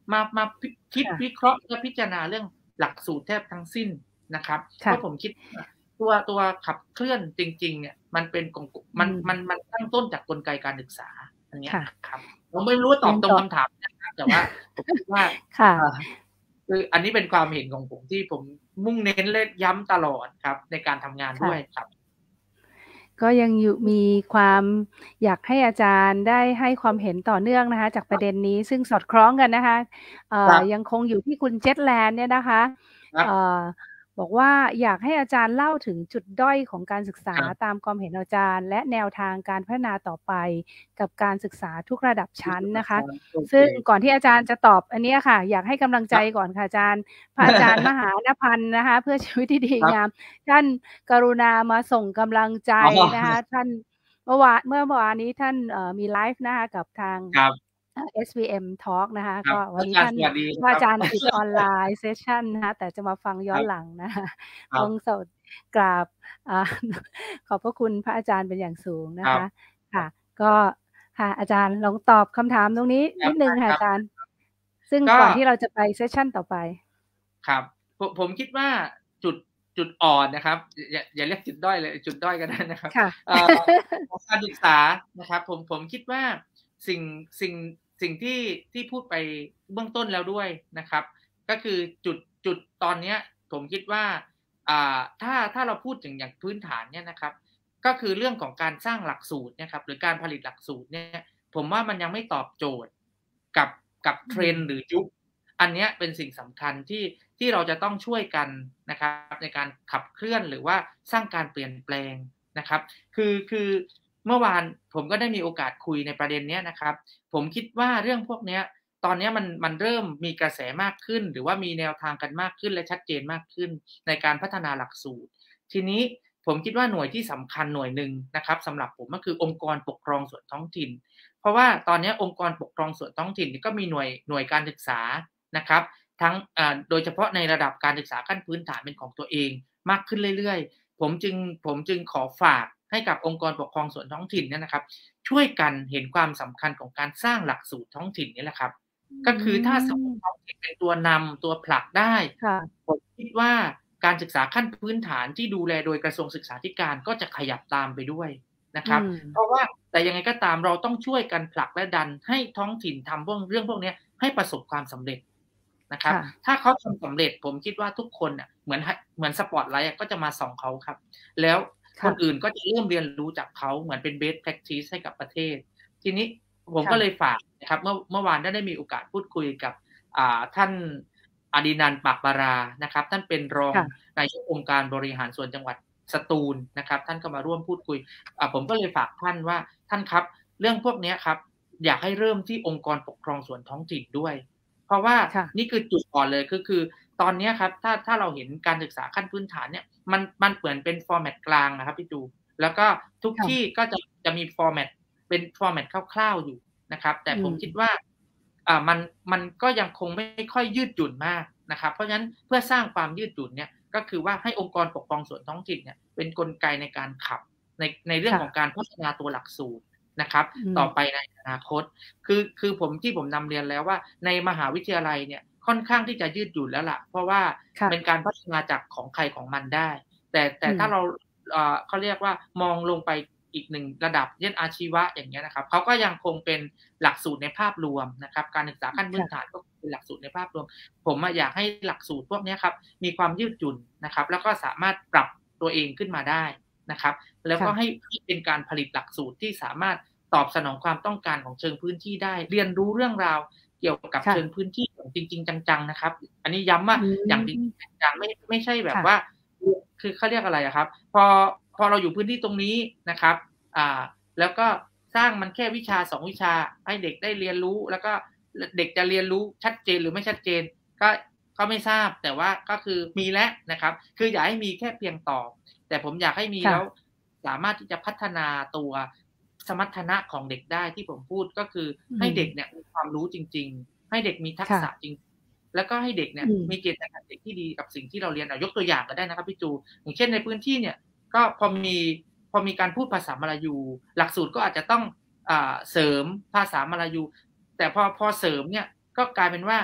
มามาคิดค่ะวิเคราะห์และพิจารณาเรื่องหลักสูตรแทบทั้งสิ้นนะครับเพค่ะราะผมคิดว่าตัวตัวขับเคลื่อนจริงๆเนี่ยมันเป็นกลกมันอืมมันมันตั้งต้นจากกลไกการศึกษาอันเนี้ยค่ะครับผมไม่รู้ว่าตอบยังตรตงคำถามนะครับแต่ว่าผมคิดว่าค่ะอ่าคืออันนี้เป็นความเห็นของผมที่ผมมุ่งเน้นและย้ำตลอดครับในการทำงานค่ะด้วยครับก็ยังอยู่มีความอยากให้อาจารย์ได้ให้ความเห็นต่อเนื่องนะคะ จากประเด็นนี้ซึ่งสอดคล้องกันนะคะ เอ่ครัอบ ยังคงอยู่ที่คุณเจ็ตแลนด์เนี่ยนะคะครับเอ่อบอกว่าอยากให้อาจารย์เล่าถึงจุดด้อยของการศึกษาครับตามความเห็นอาจารย์ และแนวทางการพัฒนาต่อไปกับการศึกษาทุกระดับชั้นนะคะโอเคซึ่งก่อนที่อาจารย์จะตอบอันเนี้ยค่ะ อยากให้กำลังใจครับก่อนค่ะอาจารย์ พระอาจารย์มหานพันธ์นะคะ เพื่อชีวิตที่ดีครับงาม ท่านกรุณามาส่งกำลังใจอ๋อนะคะ ท่านเมื่อวาน เมื่อวานนี้ท่าน เอ่อ มีไลฟ์นะคะกับทางครับเอ่อ เอส วี เอ็ม Talk นะคะครัก็บวันนี้อาจารย์ท่านสวัสดีพระคอารับจารย์ติดออนไลน์เซสชันนะคะ แต่จะมาฟังย้อครันบหลัง นะคะครัต้บองสดกราบ อ่า ขอบพระคุณพระอาจารย์เป็นอย่างสูงนะครัคบะ ค่ะ ก็ ค่ะ อาจารย์ลองตอบคำถามตรงนี้ครนิดหนึ่งค่ะับอาจารย์ ซึ่งก็ก่อนที่เราจะไปเซสชันต่อไปครับ ผม ผมคิดว่าจุด จุดอ่อนนะครับ อย่า อย่าเรียกจุดด้อยเลย จุดด้อยก็ได้นะครับค่ะเอ่อ ของการศึกษานะครับ ผม ผมคิดว่าสิ่ง สิ่ง สิ่งที่ ที่พูดไปเบื้องต้นแล้วด้วยนะครับ ก็คือจุด จุดตอนเนี้ยผมคิดว่า อ่า ถ้า ถ้าเราพูดถึงอย่างพื้นฐานเนี่ยนะครับ ก็คือเรื่องของการสร้างหลักสูตรเนี่ยครับ หรือการผลิตหลักสูตรเนี่ย ผมว่ามันยังไม่ตอบโจทย์กับ กับอืม trend หรือยุค อันเนี้ยเป็นสิ่งสำคัญที่ ที่เราจะต้องช่วยกันนะครับ ในการขับเคลื่อน หรือว่าสร้างการเปลี่ยนแปลงนะครับ คือ คือเมื่อวานผมก็ได้มีโอกาสคุยในประเด็นเนี้ยนะครับ ผมคิดว่าเรื่องพวกเนี้ย ตอนเนี้ยมัน มันเริ่มมีกระแสมากขึ้น หรือว่ามีแนวทางกันมากขึ้นและชัดเจนมากขึ้นในการพัฒนาหลักสูตร ทีนี้ผมคิดว่าหน่วยที่สำคัญหน่วยหนึ่งนะครับสำหรับผมก็คือองค์กรปกครองส่วนท้องถิ่น เพราะว่าตอนเนี้ยองค์กรปกครองส่วนท้องถิ่นก็มีหน่วย หน่วยการศึกษานะครับ ทั้ง อ่า โดยเฉพาะในระดับการศึกษาขั้นพื้นฐานเป็นของตัวเองมากขึ้นเรื่อยๆ ผมจึง ผมจึงขอฝากให้กับองค์กรปกครองส่วนท้องถิ่นเนี่ยนะครับ ช่วยกันเห็นความสำคัญของการสร้างหลักสูตรท้องถิ่นนี่แหละครับ ก็คือถ้าสมมุติท้องถิ่นเป็นตัวนำตัวผลักได้ค่ะผมคิดว่าการศึกษาขั้นพื้นฐานที่ดูแลโดยกระทรวงศึกษาธิการก็จะขยับตามไปด้วยนะครับอืมเพราะว่าแต่ยังไงก็ตามเราต้องช่วยกันผลักและดันให้ท้องถิ่นทำพวก เรื่องพวกเนี้ยให้ประสบความสำเร็จนะครับค่ะถ้าเขาทำสำเร็จผมคิดว่าทุกคนน่ะเหมือน ห เหมือนสปอตไลต์อะก็จะมาส่องเขาครับ แล้วคค่ะนอื่นก็จะเริ่มเรียนรู้จากเขาเหมือนเป็น best practice ให้กับประเทศ ทีนี้ผมค่ะก็เลยฝากนะครับ เมื่อ เมื่อวานได้ ได้มีโอกาสพูดคุยกับ อ่า ท่านอดินันท์ ปากบารานะครับ ท่านเป็นรองค่ะนายกองค์การบริหารส่วนจังหวัดสตูลนะครับ ท่านก็มาร่วมพูดคุย อ่า ผมก็เลยฝากท่านว่า ท่านครับ เรื่องพวกเนี้ยครับ อยากให้เริ่มที่องค์กรปกครองส่วนท้องถิ่นด้วย เพราะว่าค่ะนี่คือจุดอ่อนเลย คือ คือตอนเนี้ยครับ ถ้า ถ้าเราเห็นการศึกษาขั้นพื้นฐานเนี่ย มัน มันเหมือนเป็น ฟอร์แมต กลางอะครับพี่จู แล้วก็ทุกค่ะที่ก็จะ จะมี ฟอร์แมต เป็น ฟอร์แมต คร่าว ๆ อยู่นะครับ แต่อืผมมคิดว่า อ่า มัน มันก็ยังคงไม่ค่อยยืดหยุ่นมากนะครับ เพราะฉะนั้นเพื่อสร้างความยืดหยุ่นเนี่ย ก็คือว่าให้องค์กรปกครองส่วนท้องถิ่นเนี่ยเป็นกลไกในการขับ ใน ในเรื่องค่ะของการพัฒนาตัวหลักสูตรนะครับอืมต่อไปในอนาคต คือ คือผม ที่ผมนำเรียนแล้วว่า ในมหาวิทยาลัยเนี่ยค่อนข้างที่จะยืดหยุ่นแล้วล่ะ เพราะว่าค่ะเป็นการพัฒนาจากของใครของมันได้ แต่ แต่อืถ้าม เรา อ่า เขาเรียกว่ามองลงไปอีกหนึ่งระดับ เช่น อาชีวะ อย่างเงี้ยนะครับ เขาก็ยังคงเป็นหลักสูตรในภาพรวมนะครับ การศึกษาขั้นพื้นค่ะฐานก็เป็นหลักสูตรในภาพรวม ผมอะอยากให้หลักสูตรพวกเนี้ยครับมีความยืดหยุ่นนะครับ แล้วก็สามารถปรับตัวเองขึ้นมาได้นะครับ แล้วก็ค่ะให้ ให้เป็นการผลิตหลักสูตรที่สามารถตอบสนองความต้องการของเชิงพื้นที่ได้ เรียนรู้เรื่องราวเกี่ยวกับค่ะเชิงพื้นที่อย่างจริง ๆ จัง ๆ นะครับ อันนี้ย้ำว่าอือย่างจริงมๆ จัง ๆ ไม่ ไม่ใช่แบบค่ะว่า คือเขาเรียกอะไรอะครับ พอ พอเราอยู่พื้นที่ตรงนี้นะครับ อ่า แล้วก็สร้างมันแค่วิชา สอง วิชาให้เด็กได้เรียนรู้ แล้วก็ ล เด็กจะเรียนรู้ชัดเจนหรือไม่ชัดเจน ก็ ก็ไม่ทราบ แต่ว่าก็คือมีแล้วนะครับ คืออย่าให้มีแค่เพียงตอบ แต่ผมอยากให้มีค่ะแล้วสามารถที่จะพัฒนาตัวสมรรถนะของเด็กได้ ที่ผมพูดก็คืออืให้เด็กมเนี่ยมีความรู้จริง ๆ ให้เด็กมีทักค่ะษะจริง แล้วก็ให้เด็กเนี่ยอืมมีเจตนาเด็กที่ดีกับสิ่งที่เราเรียน อ่า ยกตัวอย่างก็ได้นะครับพี่จู อย่างเช่น ในพื้นที่เนี่ย ก็พอมี พอมีการพูดภาษามลายู หลักสูตรก็อาจจะต้อง อ่า เสริมภาษามลายู แต่พอ พอเสริมเนี่ย ก็กลายเป็นว่า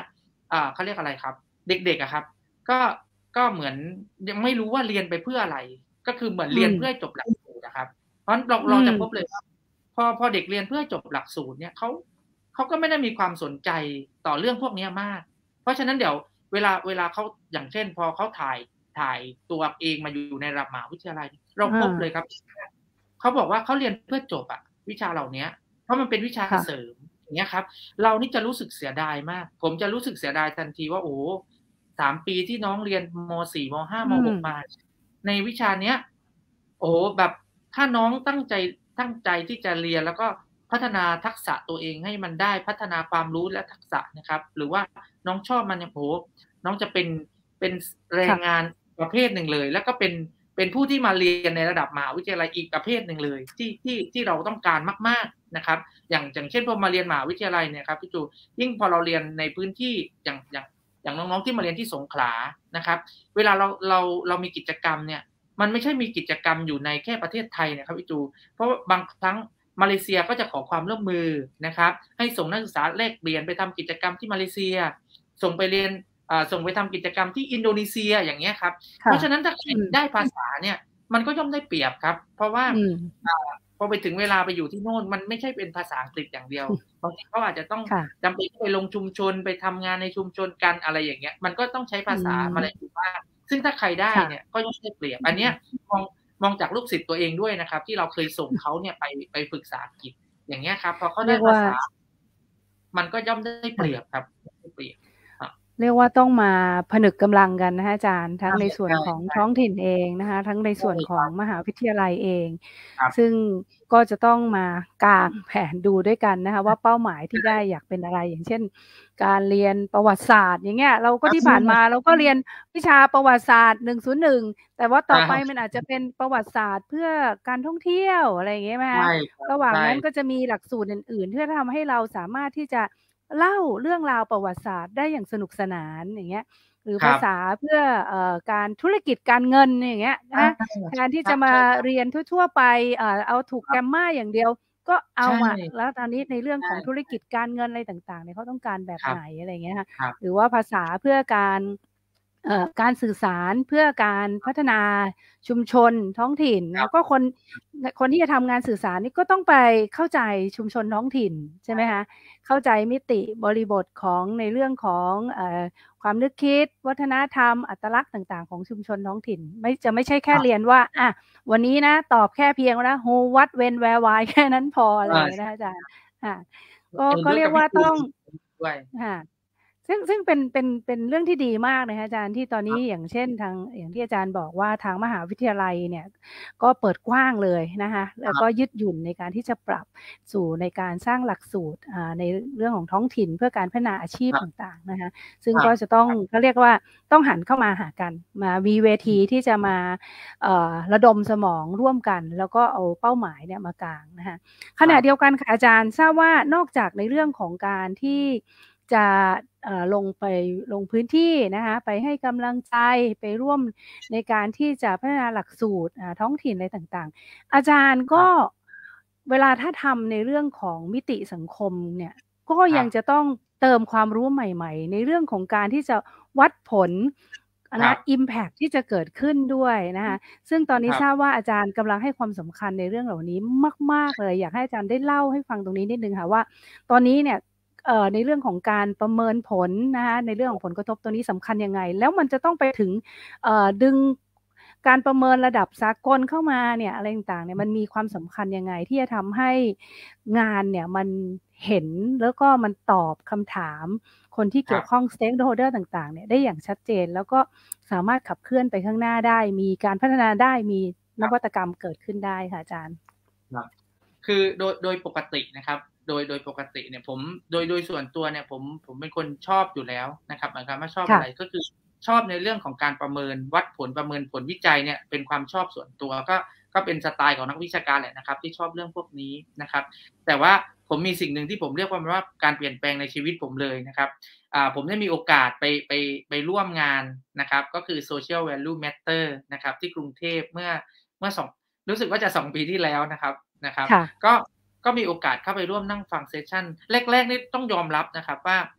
อ่าเขาเรียกอะไรครับเด็กๆอะครับก็ก็เหมือนยังไม่รู้ว่าเรียนไปเพื่ออะไรก็คือเหมือนอืมเรียนเพื่อให้จบหลักสูตรอะครับเพราะเราอืเรามจะพบเลยว่าพอพอเด็กเรียนเพื่อให้จบหลักสูตรเนี่ยเขาเขาก็ไม่ได้มีความสนใจต่อเรื่องพวกเนี้ยมากเพราะฉะนั้นเดี๋ยวเวลาเวลาเขาอย่างเช่นพอเขาถ่ายถ่ายตัวเองมาอยู่ในระดับมหาวิทยาลัยเราพบเลยอาครับเขาบอกว่าเขาเรียนเพื่อจบอะวิชาเหล่าเนี้ยเพราะมันเป็นวิชาเสค่ะริมอย่างเงี้ยครับ เรานี่จะรู้สึกเสียดายมาก ผมจะรู้สึกเสียดายทันทีว่าโอ้โฮสามปีที่น้องเรียนมสี่มห้ามอืมหกมาในวิชาเนี้ยโอ้โฮแบบถ้าน้องตั้งใจตั้งใจที่จะเรียนแล้วก็พัฒนาทักษะตัวเองให้มันได้พัฒนาความรู้และทักษะนะครับหรือว่าน้องชอบมันเนี่ยโอ้โฮน้องจะเป็นเป็นสแรงค่ะงานประเภทหนึ่งเลยแล้วก็เป็นเป็นผู้ที่มาเรียนในระดับมหาวิทยาลัยอีกประเภทหนึ่งเลยที่ที่ที่เราต้องการมากๆนะครับ อย่างอย่างเช่นพอมาเรียนมหาวิทยาลัยเนี่ยครับพี่จูยิ่งพอเราเรียนในพื้นที่อย่างอย่างอย่างน้องๆที่มาเรียนที่สงขลานะครับเวลาเราเราเรามีกิจกรรมเนี่ยมันไม่ใช่มีกิจกรรมอยู่ในแค่ประเทศไทยนะครับพี่จูเพราะว่าบางครั้งมาเลเซียก็จะขอความร่วมมือนะครับให้ส่งนักศึกษาแลกเปลี่ยนไปทำกิจกรรมที่มาเลเซียส่งไปเรียนอ่าส่งไปทำกิจกรรมที่อินโดนีเซียอย่างเงี้ยครับเพค่ะราะฉะนั้นถ้าใครอืมได้ภาษาเนี่ยมันก็ย่อมได้เปรียบครับเพราะว่าอืมอ่า พอไปถึงเวลาไปอยู่ที่โน่นมันไม่ใช่เป็นภาษาอังกฤษอย่างเดียวบางทีเขาอาจจะต้องค่ะจำเป็นต้องไปลงชุมชนไปทำงานในชุมชนกันอะไรอย่างเงี้ยมันก็ต้องใช้อืภาษามาลามยูบ้างซึ่งถ้าใครได้ค่ะเนี่ยก็ย่อมได้เปรียบอือันเนี้ยมมองมองจากลูกศิษย์ตัวเองด้วยนะครับที่เราเคยส่งเขาเนี่ยไปไปฝึกภาษาอังกฤษอย่างเงี้ยครับพอเขาเรียกว่าได้ภาษามันก็ย่อมได้เปรียบค่ะครับได้เปรียบครับเรียกว่าต้องมาผนึกกำลังกันนะคะอาจารย์ทั้งในส่วนใช่ของท้องๆถิ่นเองนะคะทั้งในใช่ส่วนของครับมหาวิทยาลัยเองครับซึ่งก็จะต้องมากางแผนดูด้วยกันนะคะว่าเป้าหมายที่ได้อยากเป็นอะไรอย่างเช่นการเรียนประวัติศาสตร์อย่างเงี้ยเราก็ที่ผ่านมาเราก็เรียนวิชาประวัติศาสตร์หนึ่งศูนย์หนึ่งแต่ว่าต่ออาไปมันอาจจะเป็นประวัติศาสตร์เพื่อการท่องเที่ยวอะไรอย่างงี้ไหมใช่คะครับระหว่างใช่นั้นก็จะมีหลักสูตรอื่นๆที่จะทำให้เราสามารถที่จะ เล่าเรื่องราวประวัติศาสตร์ได้อย่างสนุกสนานอย่างเงี้ยหรือครับภาษาเพื่อเอ่อการธุรกิจการเงินอย่างเงี้ยอานะคะแทนที่จะมาครับใช่ครับเรียนทั่วๆไปเอ่อเอาถูกครับ Grammar อย่างเดียวก็เอาใช่มาแล้วตอนนี้ในเรื่องของธุรใช่กิจการเงินอะไรต่างๆเนี่ยเขาต้องการแบบครับไหนอะไรอย่างเงี้ยค่ะครับหรือว่าภาษาเพื่อการเอ่อการสื่อสารเพื่อการพัฒนาชุมชนท้องถิ่นครับนะก็คนคนที่จะทำงานสื่อสารนี่ก็ต้องไปเข้าใจชุมชนท้องถิ่นใช่ไหมคะ เข้าใจมิติบริบทของในเรื่องของเอ่อความนึกคิดวัฒนธรรมอัตลักษณ์ต่างๆของชุมชนท้องถิ่นไม่จะไม่ใช่แค่เรียนว่าอะวันนี้นะตอบแค่เพียงว่า Who What When Where Why แค่นั้นพออะไรอย่างเงี้ยอานะคะอาจารย์ค่ะก็เห็นด้วยก็เรียกับพี่ปูนกว่าต้องด้วยค่ะซึ่งซึ่งเป็นเป็นเป็นเรื่องที่ดีมากนะคะอาจารย์ที่ตอนนี้ครับอย่างเช่นทางอย่างที่อาจารย์บอกว่าทางมหาวิทยาลัยเนี่ยก็เปิดกว้างเลยนะคะแล้วก็ยืดหยุ่นในการที่จะปรับ สู่ในการสร้างหลักสูตรอ่าในเรื่องของท้องถิ่นเพื่อการพัฒนาอาชีพครับต่างๆนะคะซึ่งครับก็จะต้องครับเขาเรียกว่าต้องหันเข้ามาหากันมามีเวทีที่จะมาเอ่อระดมสมองร่วมกันแล้วก็เอาเป้าหมายเนี่ยมากางนะคะขณะเดียวกันค่ะอาจารย์ทราบว่านอกจากในเรื่องของการที่จะเอ่อลงไปลงพื้นที่นะคะไปให้กำลังใจไปร่วมในการที่จะพัฒนาหลักสูตรอ่าท้องถิ่นอะไรต่างๆ อาจารย์ก็ครับเวลาถ้าทำในเรื่องของมิติสังคมเนี่ยก็ครับยังจะต้องเติมความรู้ใหม่ๆในเรื่องของการที่จะวัดผลครับนะอิมแพกที่จะเกิดขึ้นด้วยนะคะซึ่งตอนคนี้รับทราบว่าอาจารย์กำลังให้ความสำคัญในเรื่องเหล่านี้มากๆเลยอยากให้อาจารย์ได้เล่าให้ฟังตรงนี้นิดหนึ่งค่ะว่าตอนนี้เนี่ยเอ่อในเรื่องของการประเมินผลนะคะในเรื่องของผลกระทบตัวนี้สำคัญยังไงแล้วมันจะต้องไปถึง เอ่อดึงการประเมินระดับสากลเข้ามาเนี่ยอะไรต่างๆเนี่ยมันมีความสำคัญยังไงที่จะทำให้งานเนี่ยมันเห็นแล้วก็มันตอบคำถามคนที่ครับเกี่ยวข้อง Stakeholder ต่างๆเนี่ยได้อย่างชัดเจนแล้วก็สามารถขับเคลื่อนไปข้างหน้าได้มีการพัฒนาได้มีนวัตกรรมเกิดขึ้นได้ค่ะอาจารย์ครับคือโดยโดยปกตินะครับโดยโดยปกติเนี่ยผมโดยโดยส่วนตัวเนี่ยผมผมเป็นคนชอบอยู่แล้วนะครับหมายความว่าชอบอะค่ะไรก็คือชอบในเรื่องของการประเมินวัดผลประเมินผลวิจัยเนี่ยเป็นความชอบส่วนตัวก็ก็เป็นสไตล์ของนักวิชาการแหละนะครับที่ชอบเรื่องพวกนี้นะครับแต่ว่าผมมีสิ่งหนึ่งที่ผมเรียกว่ามันว่าการเปลี่ยนแปลงในชีวิตผมเลยนะครับอ่าผมได้มีโอกาสไปไปไปร่วมงานนะครับก็คือ Social Value Matter นะครับที่กรุงเทพเมื่อเมื่อสอง รู้สึกว่าจะสองปีที่แล้วนะครับนะครับค่ะก็ก็มีโอกาสเข้าไปร่วมนั่งฟังเซสชันแรกๆนี่ต้องยอมรับนะครับว่า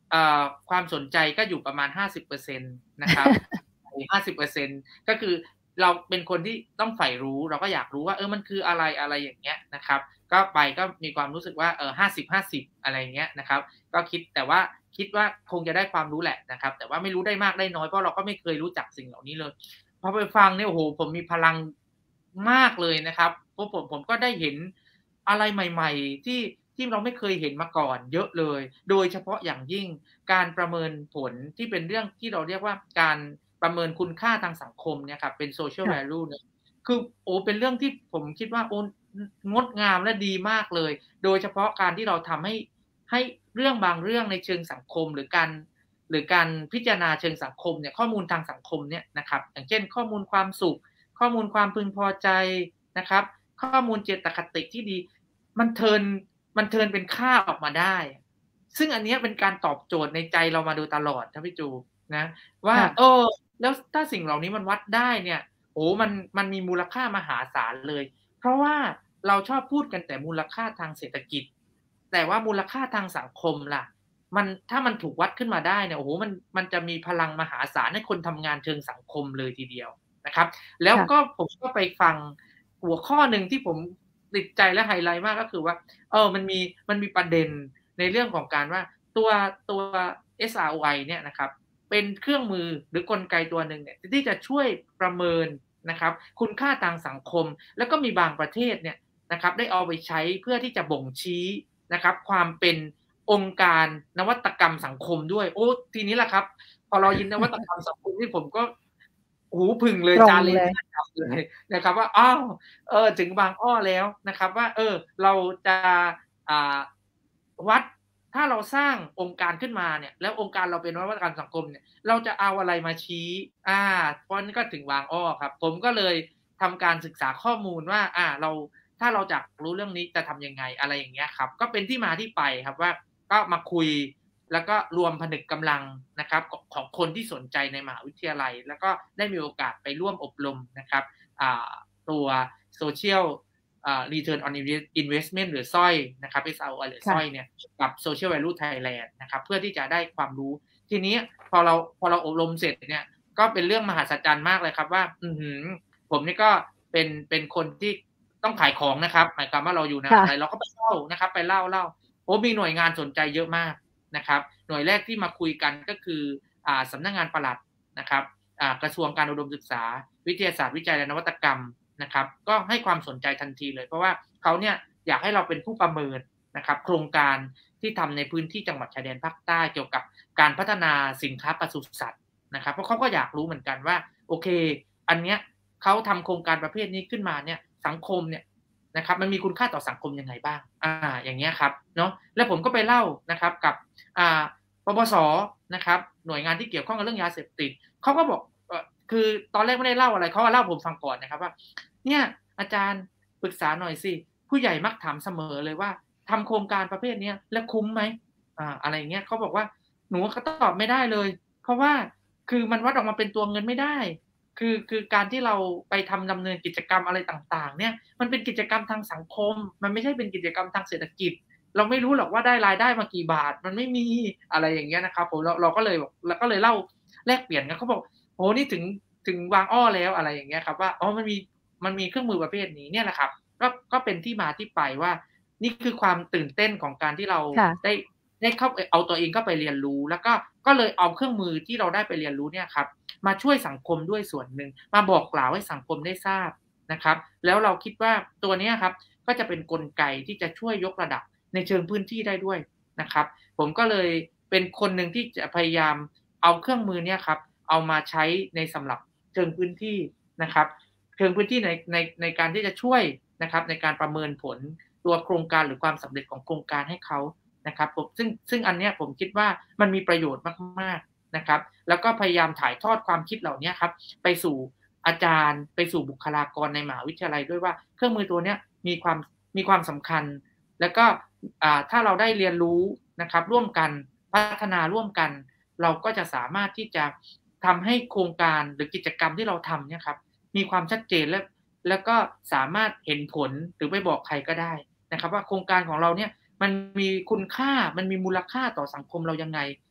เอ่อความสนใจก็อยู่ประมาณ ห้าสิบเปอร์เซ็นต์ นะครับ ห้าสิบเปอร์เซ็นต์ ก็คือเราเป็นคนที่ต้องใฝ่รู้เราก็อยากรู้ว่าเออมันคืออะไรอะไรอย่างเงี้ยนะครับก็ไปก็มีความรู้สึกว่าเออห้าสิบ ห้าสิบอะไรอย่างเงี้ยนะครับก็คิดแต่ว่าคิดว่าคงจะได้ความรู้แหละนะครับแต่ว่าไม่รู้ได้มากได้น้อยเพราะเราก็ไม่เคยรู้จักสิ่งเหล่านี้เลยพอไปฟังเนี่ยโอ้โฮผมมีพลังมากเลยนะครับเพราะผมผมก็ได้เห็นอะไรใหม่ๆที่ที่เราไม่เคยเห็นมาก่อนเยอะเลยโดยเฉพาะอย่างยิ่งการประเมินผลที่เป็นเรื่องที่เราเรียกว่าการประเมินคุณค่าทางสังคมเนี่ยครับเป็น social ค่ะ value เนี่ยคือโอ้เป็นเรื่องที่ผมคิดว่าโอ้งดงามและดีมากเลยโดยเฉพาะการที่เราทำให้ให้เรื่องบางเรื่องในเชิงสังคมหรือการหรือการพิจารณาเชิงสังคมเนี่ยข้อมูลทางสังคมเนี่ยนะครับอย่างเช่นข้อมูลความสุขข้อมูลความพึงพอใจนะครับข้อมูลเจตคติที่ดีมันเทิร์นมันเทิร์นเป็นค่าออกมาได้ซึ่งอันเนี้ยเป็นการตอบโจทย์ในใจเรามาโดยตลอดครับพี่จูนะว่าค่ะเออแล้วถ้าสิ่งเหล่านี้มันวัดได้เนี่ยโอ้มันมันมีมูลค่ามหาศาลเลยเพราะว่าเราชอบพูดกันแต่มูลค่าทางเศรษฐกิจแต่ว่ามูลค่าทางสังคมล่ะมันถ้ามันถูกวัดขึ้นมาได้เนี่ยโอ้โฮมันมันจะมีพลังมหาศาลให้คนทำงานเชิงสังคมเลยทีเดียวนะครับแล้วค่ะก็ผมก็ไปฟังหัวข้อหนึ่งที่ผมติดใจและไฮไลต์มากก็คือว่าเออมันมีมันมีประเด็นในเรื่องของการว่าตัวตัว เอส อาร์ โอ ไอ เนี่ยนะครับเป็นเครื่องมือหรือกลไกตัวหนึ่งเนี่ยที่จะช่วยประเมินนะครับคุณค่าทางสังคมแล้วก็มีบางประเทศเนี่ยนะครับได้เอาไปใช้เพื่อที่จะบ่งชี้นะครับความเป็นองค์การนวัตกรรมสังคมด้วยโอ้ทีนี้แหละครับพอเรายินนวัตกรรมสังคมนี่ผมก็หูผึ่งเลยตรงจาริเลยกหน้าจับเลยนะครับว่าอ้าวเออถึงบางอ้อแล้วนะครับว่าเออเราจะอ่าวัดถ้าเราสร้างองค์การขึ้นมาเนี่ยแล้วองค์การเราเป็นนวัตกรรมสังคมเนี่ยเราจะเอาอะไรมาชี้อาเพราะนั้นก็ถึงบางอ้อครับผมก็เลยทำการศึกษาข้อมูลว่าอาเราถ้าเราอยากรู้เรื่องนี้จะทำยังไงอะไรอย่างเงี้ยครับก็เป็นที่มาที่ไปครับว่าก็มาคุยแล้วก็รวมผนึกกำลังนะครับของของคนที่สนใจในมหาวิทยาลัยแล้วก็ได้มีโอกาสไปร่วมอบรมนะครับอ่าตัว Social อ่า Return on Investment หรือ เอส โอ ไอ นะครับ เอส อาร์ โอ ไอ หรือ เอส โอ ไอค่ะเนี่ยกับ Social Value Thailand นะครับเพื่อที่จะได้ความรู้ทีนี้พอเราพอเราอบรมเสร็จเนี่ยก็เป็นเรื่องมหัศจรรย์มากเลยครับว่าอื้อฮือผมนี่ก็เป็นเป็นคนที่ต้องขายของนะครับหมายความว่าเราอยู่ในมหาวิทยาลัยเราก็ไปเล่านะครับไปเล่าเล่าโอ้มีหน่วยงานสนใจเยอะมากนะครับหน่วยแรกที่มาคุยกันก็คืออ่าสำนักงานปลัดนะครับอ่ากระทรวงการอุดมศึกษาวิทยาศาสตร์วิจัยและนวัตกรรมนะครับก็ให้ความสนใจทันทีเลยเพราะว่าเขาเนี่ยอยากให้เราเป็นผู้ประเมินนะครับโครงการที่ทำในพื้นที่จังหวัดชายแดนภาคใต้เกี่ยวกับการพัฒนาสินค้าปศุสัตว์นะครับเพราะเขาก็อยากรู้เหมือนกันว่าโอเคอันเนี้ยเขาทำโครงการประเภทนี้ขึ้นมาเนี่ยสังคมเนี่ยนะครับมันมีคุณค่าต่อสังคมยังไงบ้างอ่าอย่างเงี้ยครับเนาะแล้วผมก็ไปเล่านะครับกับอ่าปปสนะครับหน่วยงานที่เกี่ยวข้องกับเรื่องยาเสพติดเขาก็บอกเอ่อคือตอนแรกไม่ได้เล่าอะไรเขาก็เล่าผมฟังก่อนนะครับว่าเนี่ยอาจารย์ปรึกษาหน่อยสิผู้ใหญ่มักถามเสมอเลยว่าทำโครงการประเภทเนี้ยแล้วคุ้มไหมอ่าอะไรอย่างเงี้ยเขาบอกว่าหนูก็ตอบไม่ได้เลยเพราะว่าคือมันวัดออกมาเป็นตัวเงินไม่ได้คือคือการที่เราไปทำดำเนินกิจกรรมอะไรต่างๆเนี่ยมันเป็นกิจกรรมทางสังคมมันไม่ใช่เป็นกิจกรรมทางเศรษฐกิจเราไม่รู้หรอกว่าได้รายได้มากี่บาทมันไม่มีอะไรอย่างเงี้ยนะครับผมเราเราก็เลยบอกเราก็เลยเล่าแลกเปลี่ยนกันเขาบอกโอ้นี่ถึงถึงวางอ้อแล้วอะไรอย่างเงี้ยครับว่าอ๋อมันมีมันมีเครื่องมือประเภทนี้เนี่ยแหละครับก็ก็เป็นที่มาที่ไปว่านี่คือความตื่นเต้นของการที่เราค่ะได้ได้เข้าเอาตัวเองเข้าไปเรียนรู้แล้วก็ก็เลยเอาเครื่องมือที่เราได้ไปเรียนรู้เนี่ยครับมาช่วยสังคมด้วยส่วนหนึ่งมาบอกกล่าวให้สังคมได้ทราบนะครับแล้วเราคิดว่าตัวเนี้ยครับก็จะเป็นกลไกที่จะช่วยยกระดับในเชิงพื้นที่ได้ด้วยนะครับผมก็เลยเป็นคนหนึ่งที่จะพยายามเอาเครื่องมือเนี่ยครับเอามาใช้ในสำหรับเชิงพื้นที่นะครับเชิงพื้นที่ในในในการที่จะช่วยนะครับในการประเมินผลตัวโครงการหรือความสำเร็จของโครงการให้เขานะครับผมซึ่งซึ่งอันเนี้ยผมคิดว่ามันมีประโยชน์มากๆนะครับแล้วก็พยายามถ่ายทอดความคิดเหล่านี้ครับไปสู่อาจารย์ไปสู่บุคลากรในมหาวิทยาลัยด้วยว่าเครื่องมือตัวเนี้ยมีความมีความสำคัญแล้วก็อ่าถ้าเราได้เรียนรู้นะครับร่วมกันพัฒนาร่วมกันเราก็จะสามารถที่จะทำให้โครงการหรือกิจกรรมที่เราทำเนี่ยครับมีความชัดเจนและแล้วก็สามารถเห็นผลหรือไปบอกใครก็ได้นะครับว่าโครงการของเราเนี่ยมันมีคุณค่ามันมีมูลค่าต่อสังคมเรายังไง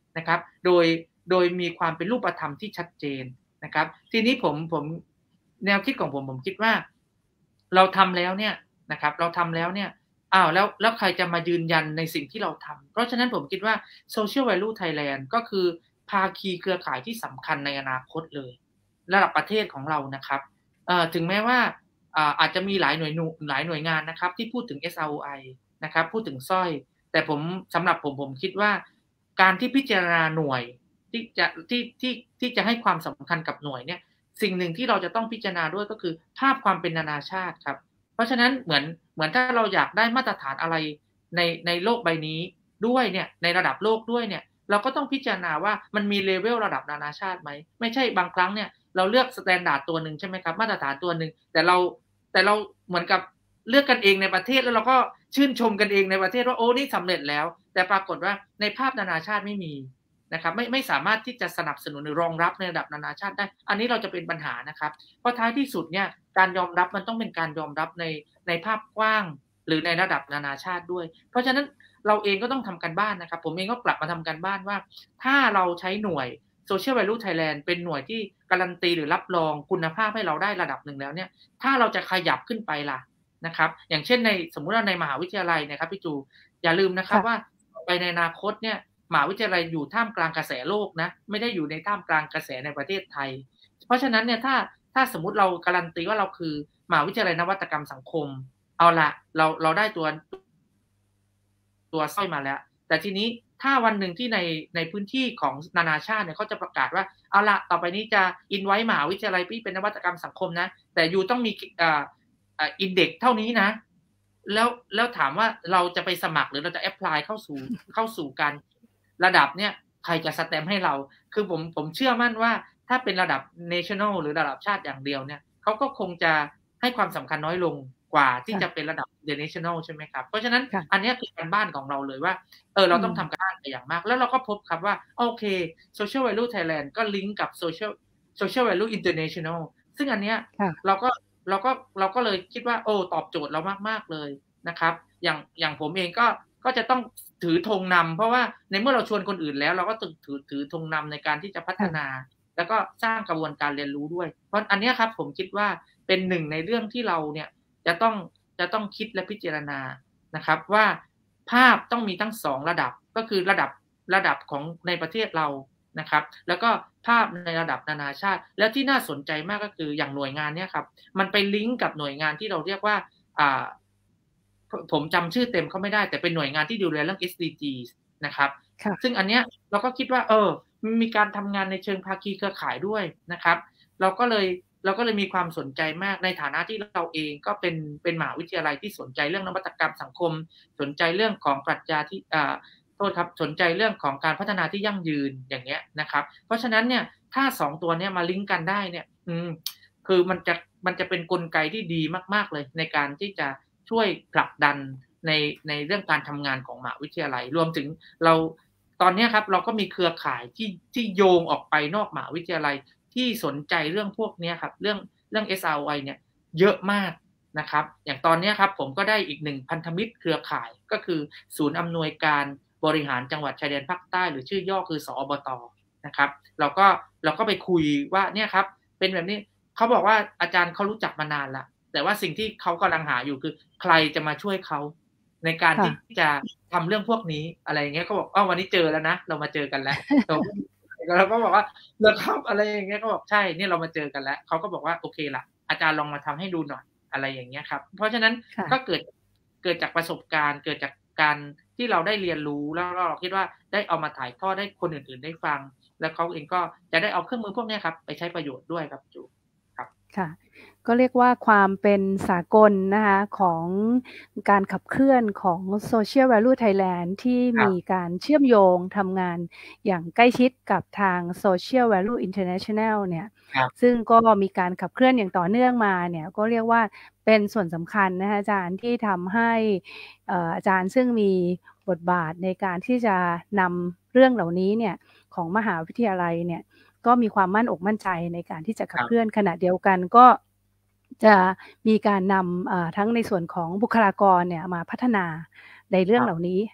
นะครับโดยโดยมีความเป็นรูปธรรมที่ชัดเจนนะครับทีนี้ผมผมแนวคิดของผมผมคิดว่าเราทำแล้วเนี่ยนะครับเราทำแล้วเนี่ยอ้าวแล้วแล้วใครจะมายืนยันในสิ่งที่เราทำเพราะฉะนั้นผมคิดว่า Social Value Thailand ก็คือภาคีเครือข่ายที่สำคัญในอนาคตเลยระดับประเทศของเรานะครับเอ่อถึงแม้ว่าอ่าอาจจะมีหลายหน่วยหลายหน่วยงานนะครับที่พูดถึง เอส อาร์ โอ ไอ นะครับพูดถึงสร้อยแต่ผมสำหรับผมผมคิดว่าการที่พิจารณาหน่วยที่จะที่ที่ที่จะให้ความสำคัญกับหน่วยเนี่ยสิ่งหนึ่งที่เราจะต้องพิจารณาด้วยก็คือภาพความเป็นนานาชาติครับเพราะฉะนั้นเหมือนเหมือนถ้าเราอยากได้มาตรฐานอะไรในในโลกใบนี้ด้วยเนี่ยในระดับโลกด้วยเนี่ยเราก็ต้องพิจารณาว่ามันมีเลเวลระดับนานาชาติไหมไม่ใช่บางครั้งเนี่ยเราเลือกสแตนดาร์ดตัวหนึ่งใช่ไหมครับมาตรฐานตัวหนึ่งแต่เราแต่เราเหมือนกับเลือกกันเองในประเทศแล้วเราก็ชื่นชมกันเองในประเทศว่าโอ้นี่สำเร็จแล้วแต่ปรากฏว่าในภาพนานาชาติไม่มีนะครับไม่ไม่สามารถที่จะสนับสนุนหรือรองรับในระดับนานาชาติได้อันนี้เราจะเป็นปัญหานะครับเพราะท้ายที่สุดเนี่ยการยอมรับมันต้องเป็นการยอมรับในในภาพกว้างหรือในระดับนานาชาติด้วยเพราะฉะนั้นเราเองก็ต้องทำการบ้านนะครับผมเองก็กลับมาทำการบ้านว่าถ้าเราใช้หน่วย Social Value Thailand เป็นหน่วยที่การันตีหรือรับรองคุณภาพให้เราได้ระดับหนึ่งแล้วเนี่ยถ้าเราจะขยับขึ้นไปล่ะนะครับอย่างเช่นในสมมุติว่าในมหาวิทยาลัยนะครับพี่จูอย่าลืมนะครับว่าไปในอนาคตเนี่ยมหาวิทยาลัยอยู่ท่ามกลางกระแสโลกนะไม่ได้อยู่ในท่ามกลางกระแสในประเทศไทยเพราะฉะนั้นเนี่ยถ้าถ้าสมมุติเราการันตีว่าเราคือมหาวิทยาลัยนวัตกรรมสังคมเอาละเราเราได้ตัวตัวสร้อยมาแล้วแต่ทีนี้ถ้าวันหนึ่งที่ในในพื้นที่ของนานาชาติเนี่ยเขาจะประกาศว่าเอาละต่อไปนี้จะอินไว้มหาวิทยาลัยพี่เป็นนวัตกรรมสังคมนะแต่ยูต้องมีอ่าอ่าอินเด็กซ์เท่านี้นะแล้วแล้วถามว่าเราจะไปสมัครหรือเราจะแอพพลายเข้าสู่เข้าสู่การระดับเนี่ยใครจะสแตมป์ให้เราคือผมผมเชื่อมั่นว่าถ้าเป็นระดับ national หรือระดับชาติอย่างเดียวเนี่ยเขาก็คงจะให้ความสำคัญน้อยลงกว่าที่จะเป็นระดับ international ใช่ไหมครับเพราะฉะนั้นอันนี้คือการบ้านของเราเลยว่าเออเราต้องทำการบ้านไปอย่างมากแล้วเราก็พบครับว่าโอเค Social Value Thailand ก็ลิงก์กับ Social Social Value International ซึ่งอันเนี้ยเราก็เราก็เราก็เลยคิดว่าโอ้ตอบโจทย์เรามากๆเลยนะครับอย่างอย่างผมเองก็ก็จะต้องถือธงนำเพราะว่าในเมื่อเราชวนคนอื่นแล้วเราก็ต้องถือถือธงนำในการที่จะพัฒนาแล้วก็สร้างกระบวนการเรียนรู้ด้วยเพราะอันนี้ครับผมคิดว่าเป็นหนึ่งในเรื่องที่เราเนี่ยจะต้องจะต้องคิดและพิจารณานะครับว่าภาพต้องมีทั้งสองระดับก็คือระดับระดับของในประเทศเรานะครับแล้วก็ภาพในระดับนานาชาติแล้วที่น่าสนใจมากก็คืออย่างหน่วยงานเนี่ยครับมันไปลิงก์กับหน่วยงานที่เราเรียกว่าอ่าผมจำชื่อเต็มเขาไม่ได้แต่เป็นหน่วยงานที่ดูแลเรื่อง เอส ดี จี นะครับซึ่งอันเนี้ยเราก็คิดว่าเออมีการทำงานในเชิงภาคีเครือข่ายด้วยนะครับเราก็เลยเราก็เลยมีความสนใจมากในฐานะที่เราเองก็เป็นเป็นมหาวิทยาลัยที่สนใจเรื่องนวัตกรรมสังคมสนใจเรื่องของปรัชญาที่อ่าโทษครับสนใจเรื่องของการพัฒนาที่ยั่งยืนอย่างเงี้ยนะครับเพราะฉะนั้นเนี่ยถ้าสองตัวเนี้ยมาลิงก์กันได้เนี่ยอืมคือมันจะมันจะเป็นกลไกที่ดีมากๆเลยในการที่จะช่วยผลักดันในในเรื่องการทำงานของมหาวิทยาลัยรวมถึงเราตอนนี้ครับเราก็มีเครือข่ายที่ที่โยงออกไปนอกมหาวิทยาลัยที่สนใจเรื่องพวกนี้ครับเรื่องเรื่อง เอส อาร์ โอ ไอ เนี่ยเยอะมากนะครับอย่างตอนนี้ครับผมก็ได้อีกหนึ่งพันธมิตรเครือข่ายก็คือศูนย์อำนวยการบริหารจังหวัดชายแดนภาคใต้หรือชื่อย่อคือสอบต.นะครับเราก็เราก็ไปคุยว่าเนี่ยครับเป็นแบบนี้เขาบอกว่าอาจารย์เขารู้จักมานานแล้วแต่ว่าสิ่งที่เขากำลังหาอยู่คือใครจะมาช่วยเขาในการที่จะทำเรื่องพวกนี้อะไรอย่างเงี้ยเขาบอกอ้าววันนี้เจอแล้วนะเรามาเจอกันแล้วเราก็บอกว่าเหรอครับอะไรอย่างเงี้ยก็บอกใช่นี่เรามาเจอกันแล้วเขาก็บอกว่าโอเคล่ะอาจารย์ลองมาทำให้ดูหน่อยอะไรอย่างเงี้ยครับเพราะฉะนั้นก็เกิดเกิดจากประสบการณ์เกิดจากการที่เราได้เรียนรู้แล้วเราคิดว่าได้เอามาถ่ายทอดให้คนอื่นๆได้ฟังแล้วเขาเองก็จะได้เอาเครื่องมือพวกนี้ครับไปใช้ประโยชน์ด้วยครับจูครับค่ะก็เรียกว่าความเป็นสากลนะคะของการขับเคลื่อนของ Social Value Thailand ที่มีการเชื่อมโยงทำงานอย่างใกล้ชิดกับทาง Social Value International เนี่ยซึ่งก็มีการขับเคลื่อนอย่างต่อเนื่องมาเนี่ยก็เรียกว่าเป็นส่วนสำคัญนะคะอาจารย์ที่ทำให้อาจารย์ซึ่งมีบทบาทในการที่จะนำเรื่องเหล่านี้เนี่ยของมหาวิทยาลัยเนี่ยก็มีความมั่นอกมั่นใจในการที่จะขับเคลื่อนขณะเดียวกันก็จะมีการนำทั้งในส่วนของบุคลากรเนี่ยมาพัฒนาในเรื่องเหล่านี้เ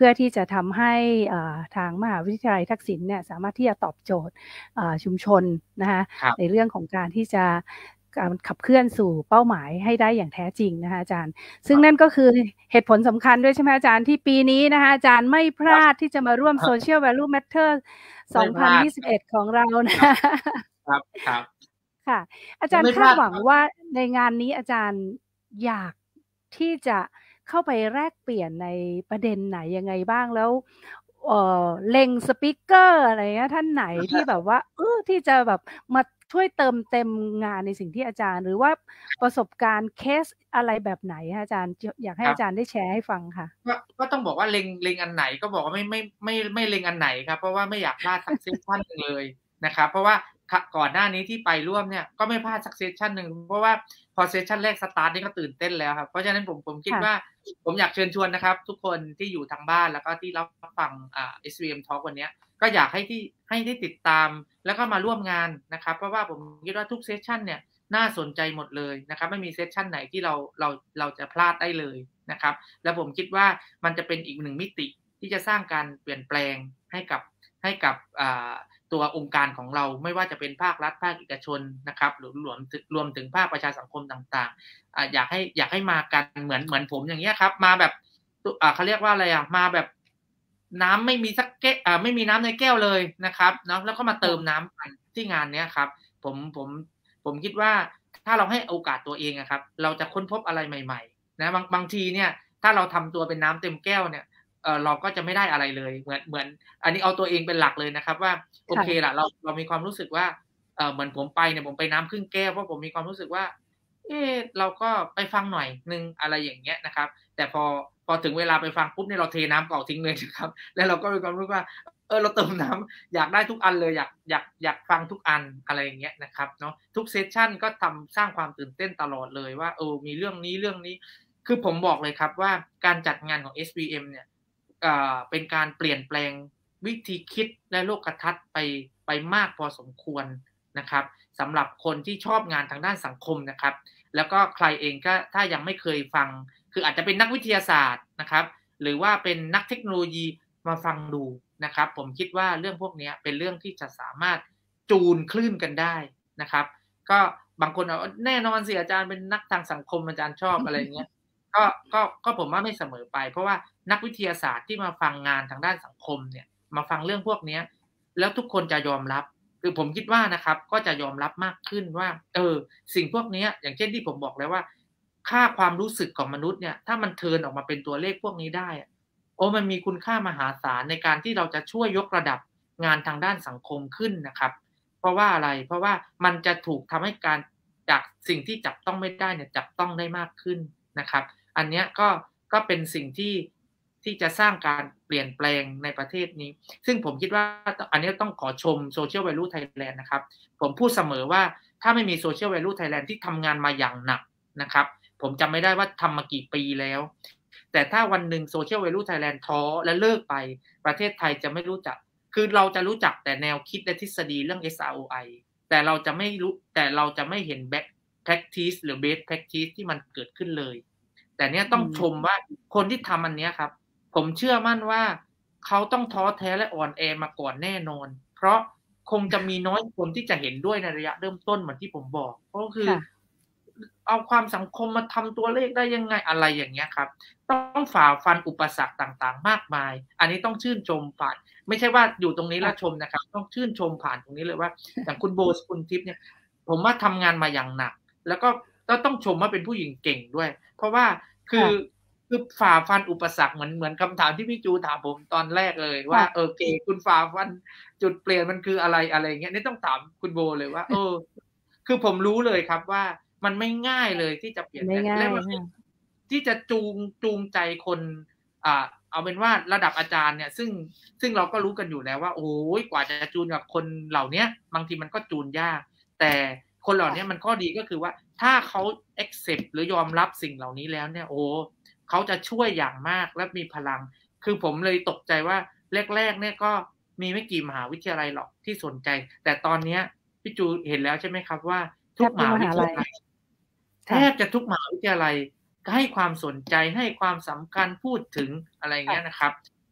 พื่อที่จะทำให้ทางมหาวิทยาลัยทักษิณเนี่ยสามารถที่จะตอบโจทย์ชุมชนนะคะในเรื่องของการที่จะการขับเคลื่อนสู่เป้าหมายให้ได้อย่างแท้จริงนะคะอาจารย์ซึ่งนั่นก็คือเหตุผลสำคัญด้วยใช่ไหมอาจารย์ที่ปีนี้นะคะอาจารย์ไม่พลาดที่จะมาร่วม Social Value Matter สองพันยี่สิบเอ็ดของเรานะครับครับค่ะอาจารย์คาดหวังว่าในงานนี้อาจารย์อยากที่จะเข้าไปแลกเปลี่ยนในประเด็นไหนยังไงบ้างแล้วเอ่อเล็งสปีกเกอร์อะไรเงี้ยท่านไหนที่แบบว่าเออที่จะแบบมาช่วยเติมเต็มงานในสิ่งที่อาจารย์หรือว่าประสบการณ์เคสอะไรแบบไหนคะอาจารย์อยากให้อาจารย์ได้แชร์ให้ฟังค่ะก็ก็ต้องบอกว่าเล็งเล็งอันไหนก็บอกว่าไม่ไม่ไม่ไม่เล็งอันไหนครับเพราะว่าไม่อยากพลาดสักเซสชั่นนึงเลยนะครับเพราะว่าก่อนหน้านี้ที่ไปร่วมเนี่ยก็ไม่พลาดสักเซสชั่นนึงเพราะว่าพอเซสชั่นแรกสตาร์ทนี่ก็ตื่นเต้นแล้วครับเพราะฉะนั้นผมผมคิดว่าผมอยากเชิญชวนนะครับทุกคนที่อยู่ทางบ้านแล้วก็ที่รับฟังอ่า เอส วี เอ็ม Talk วันนี้ก็อยากให้ที่ให้ได้ติดตามแล้วก็มาร่วมงานนะครับเพราะว่าผมคิดว่าทุกเซสชั่นเนี่ยน่าสนใจหมดเลยนะครับไม่มีเซสชั่นไหนที่เราเราเราจะพลาดได้เลยนะครับแล้วผมคิดว่ามันจะเป็นอีกหนึ่งมิติที่จะสร้างการเปลี่ยนแปลงให้กับให้กับตัวองค์การของเราไม่ว่าจะเป็นภาครัฐภาคเอกชนนะครับหรือรวมรวมถึงภาคประชาสังคมต่างๆอยากให้อยากให้มากันเหมือนเหมือนผมอย่างเงี้ยครับมาแบบเขาเรียกว่าอะไรอ่ะมาแบบน้ำไม่มีสักแก้วไม่มีน้ำในแก้วเลยนะครับเนาะแล้วก็มาเติมน้ำกันที่งานเนี้ยครับผมผมผมคิดว่าถ้าเราให้โอกาสตัวเองอะครับเราจะค้นพบอะไรใหม่ๆนะบางบางทีเนี่ยถ้าเราทำตัวเป็นน้ำเต็มแก้วเนี่ยเออเราก็จะไม่ได้อะไรเลยเหมือนเหมือนอันนี้เอาตัวเองเป็นหลักเลยนะครับว่าโอเคล่ะเราเรามีความรู้สึกว่าเออเหมือนผมไปเนี่ยผมไปน้ำครึ่งแก้วเพราะผมมีความรู้สึกว่าเออเราก็ไปฟังหน่อยนึงอะไรอย่างเงี้ยนะครับแต่พอพอถึงเวลาไปฟังปุ๊บเนี่ยเราเทน้ำเก่าทิ้งเลยนะครับแล้วเราก็มีความรู้ว่าเออเราเติมน้ำอยากได้ทุกอันเลยอยากอยากอยากฟังทุกอันอะไรอย่างเงี้ยนะครับเนาะทุกเซสชั่นก็ทำสร้างความตื่นเต้นตลอดเลยว่าเออมีเรื่องนี้เรื่องนี้คือผมบอกเลยครับว่าการจัดงานของ เอส วี เอ็ม เนี่ยเป็นการเปลี่ยนแปลงวิธีคิดและโลกทัศน์ไปไปมากพอสมควรนะครับสำหรับคนที่ชอบงานทางด้านสังคมนะครับแล้วก็ใครเองก็ถ้ายังไม่เคยฟังคืออาจจะเป็นนักวิทยาศาสตร์นะครับหรือว่าเป็นนักเทคโนโลยีมาฟังดูนะครับผมคิดว่าเรื่องพวกนี้เป็นเรื่องที่จะสามารถจูนคลื่นกันได้นะครับก็บางคนเอาแน่นอนสิอาจารย์เป็นนักทางสังคมอาจารย์ชอบอะไรเงี้ยก็ก็ก็ผมว่าไม่เสมอไปเพราะว่านักวิทยาศาสตร์ที่มาฟังงานทางด้านสังคมเนี่ยมาฟังเรื่องพวกนี้แล้วทุกคนจะยอมรับคือผมคิดว่านะครับก็จะยอมรับมากขึ้นว่าเออสิ่งพวกนี้อย่างเช่นที่ผมบอกแล้วว่าค่าความรู้สึกของมนุษย์เนี่ยถ้ามันเทิร์นออกมาเป็นตัวเลขพวกนี้ได้โอ้มันมีคุณค่ามหาศาลในการที่เราจะช่วยยกระดับงานทางด้านสังคมขึ้นนะครับเพราะว่าอะไรเพราะว่ามันจะถูกทำให้การจากสิ่งที่จับต้องไม่ได้เนี่ยจับต้องได้มากขึ้นนะครับอันนี้ก็ก็เป็นสิ่งที่ที่จะสร้างการเปลี่ยนแปลงในประเทศนี้ซึ่งผมคิดว่าอันนี้ต้องขอชม Social Value Thailand นะครับผมพูดเสมอว่าถ้าไม่มี Social Value Thailand ที่ทำงานมาอย่างหนักนะครับผมจำไม่ได้ว่าทำมากี่ปีแล้วแต่ถ้าวันหนึ่ง Social Value Thailand ท้อและเลิกไปประเทศไทยจะไม่รู้จักคือเราจะรู้จักแต่แนวคิดและทฤษฎีเรื่อง เอส อาร์ โอ ไอ แต่เราจะไม่รู้แต่เราจะไม่เห็น Best Practice หรือ Best Practice ที่มันเกิดขึ้นเลยแต่เนี้ยต้องชมว่าคนที่ทำอันเนี้ยครับผมเชื่อมั่นว่าเขาต้องท้อแท้และอ่อนแอมาก่อนแน่นอนเพราะคงจะมีน้อยคนที่จะเห็นด้วยในระยะเริ่มต้นเหมือนที่ผมบอกก็คือเอาความสังคมมาทำตัวเลขได้ยังไงอะไรอย่างเงี้ยครับต้องฝ่าฟันอุปสรรคต่างๆมากมายอันนี้ต้องชื่นชมผ่านไม่ใช่ว่าอยู่ตรงนี้แล้วชมนะครับต้องชื่นชมผ่านตรงนี้เลยว่าอย่างคุณโบคุณทิพย์เนี่ยผมว่าทำงานมาอย่างหนักแล้วก็ก็ต้องชมว่าเป็นผู้หญิงเก่งด้วยเพราะว่าคือคือฝ่าฟันอุปสรรคเหมือนเหมือนคำถามที่พี่จูถามผมตอนแรกเลยว่าเออเกคุณฝ่าฟันจุดเปลี่ยนมันคืออะไรอะไรเงี้ยนี่ต้องถามคุณโบเลยว่าเออคือผมรู้เลยครับว่ามันไม่ง่ายเลยที่จะเปลี่ยนแปลงและมันที่จะจูงจูงใจคนอ่าเอาเป็นว่าระดับอาจารย์เนี่ยซึ่งซึ่งเราก็รู้กันอยู่แล้วว่าโอ้ยกว่าจะจูนกับคนเหล่านี้บางทีมันก็จูนยากแต่คนเหล่านี้มันข้อดีก็คือว่าถ้าเขา accept หรือยอมรับสิ่งเหล่านี้แล้วเนี่ยโอ้เขาจะช่วยอย่างมากและมีพลังคือผมเลยตกใจว่าแรกๆเนี่ยก็มีไม่กี่มหาวิทยาลัยหรอกที่สนใจแต่ตอนนี้พี่จูเห็นแล้วใช่ไหมครับว่าทุกมหาวิทยาลัยแทบจะทุกมหาวิทยาลัยให้ความสนใจให้ความสำคัญพูดถึงอะไรเงี้ยนะครับ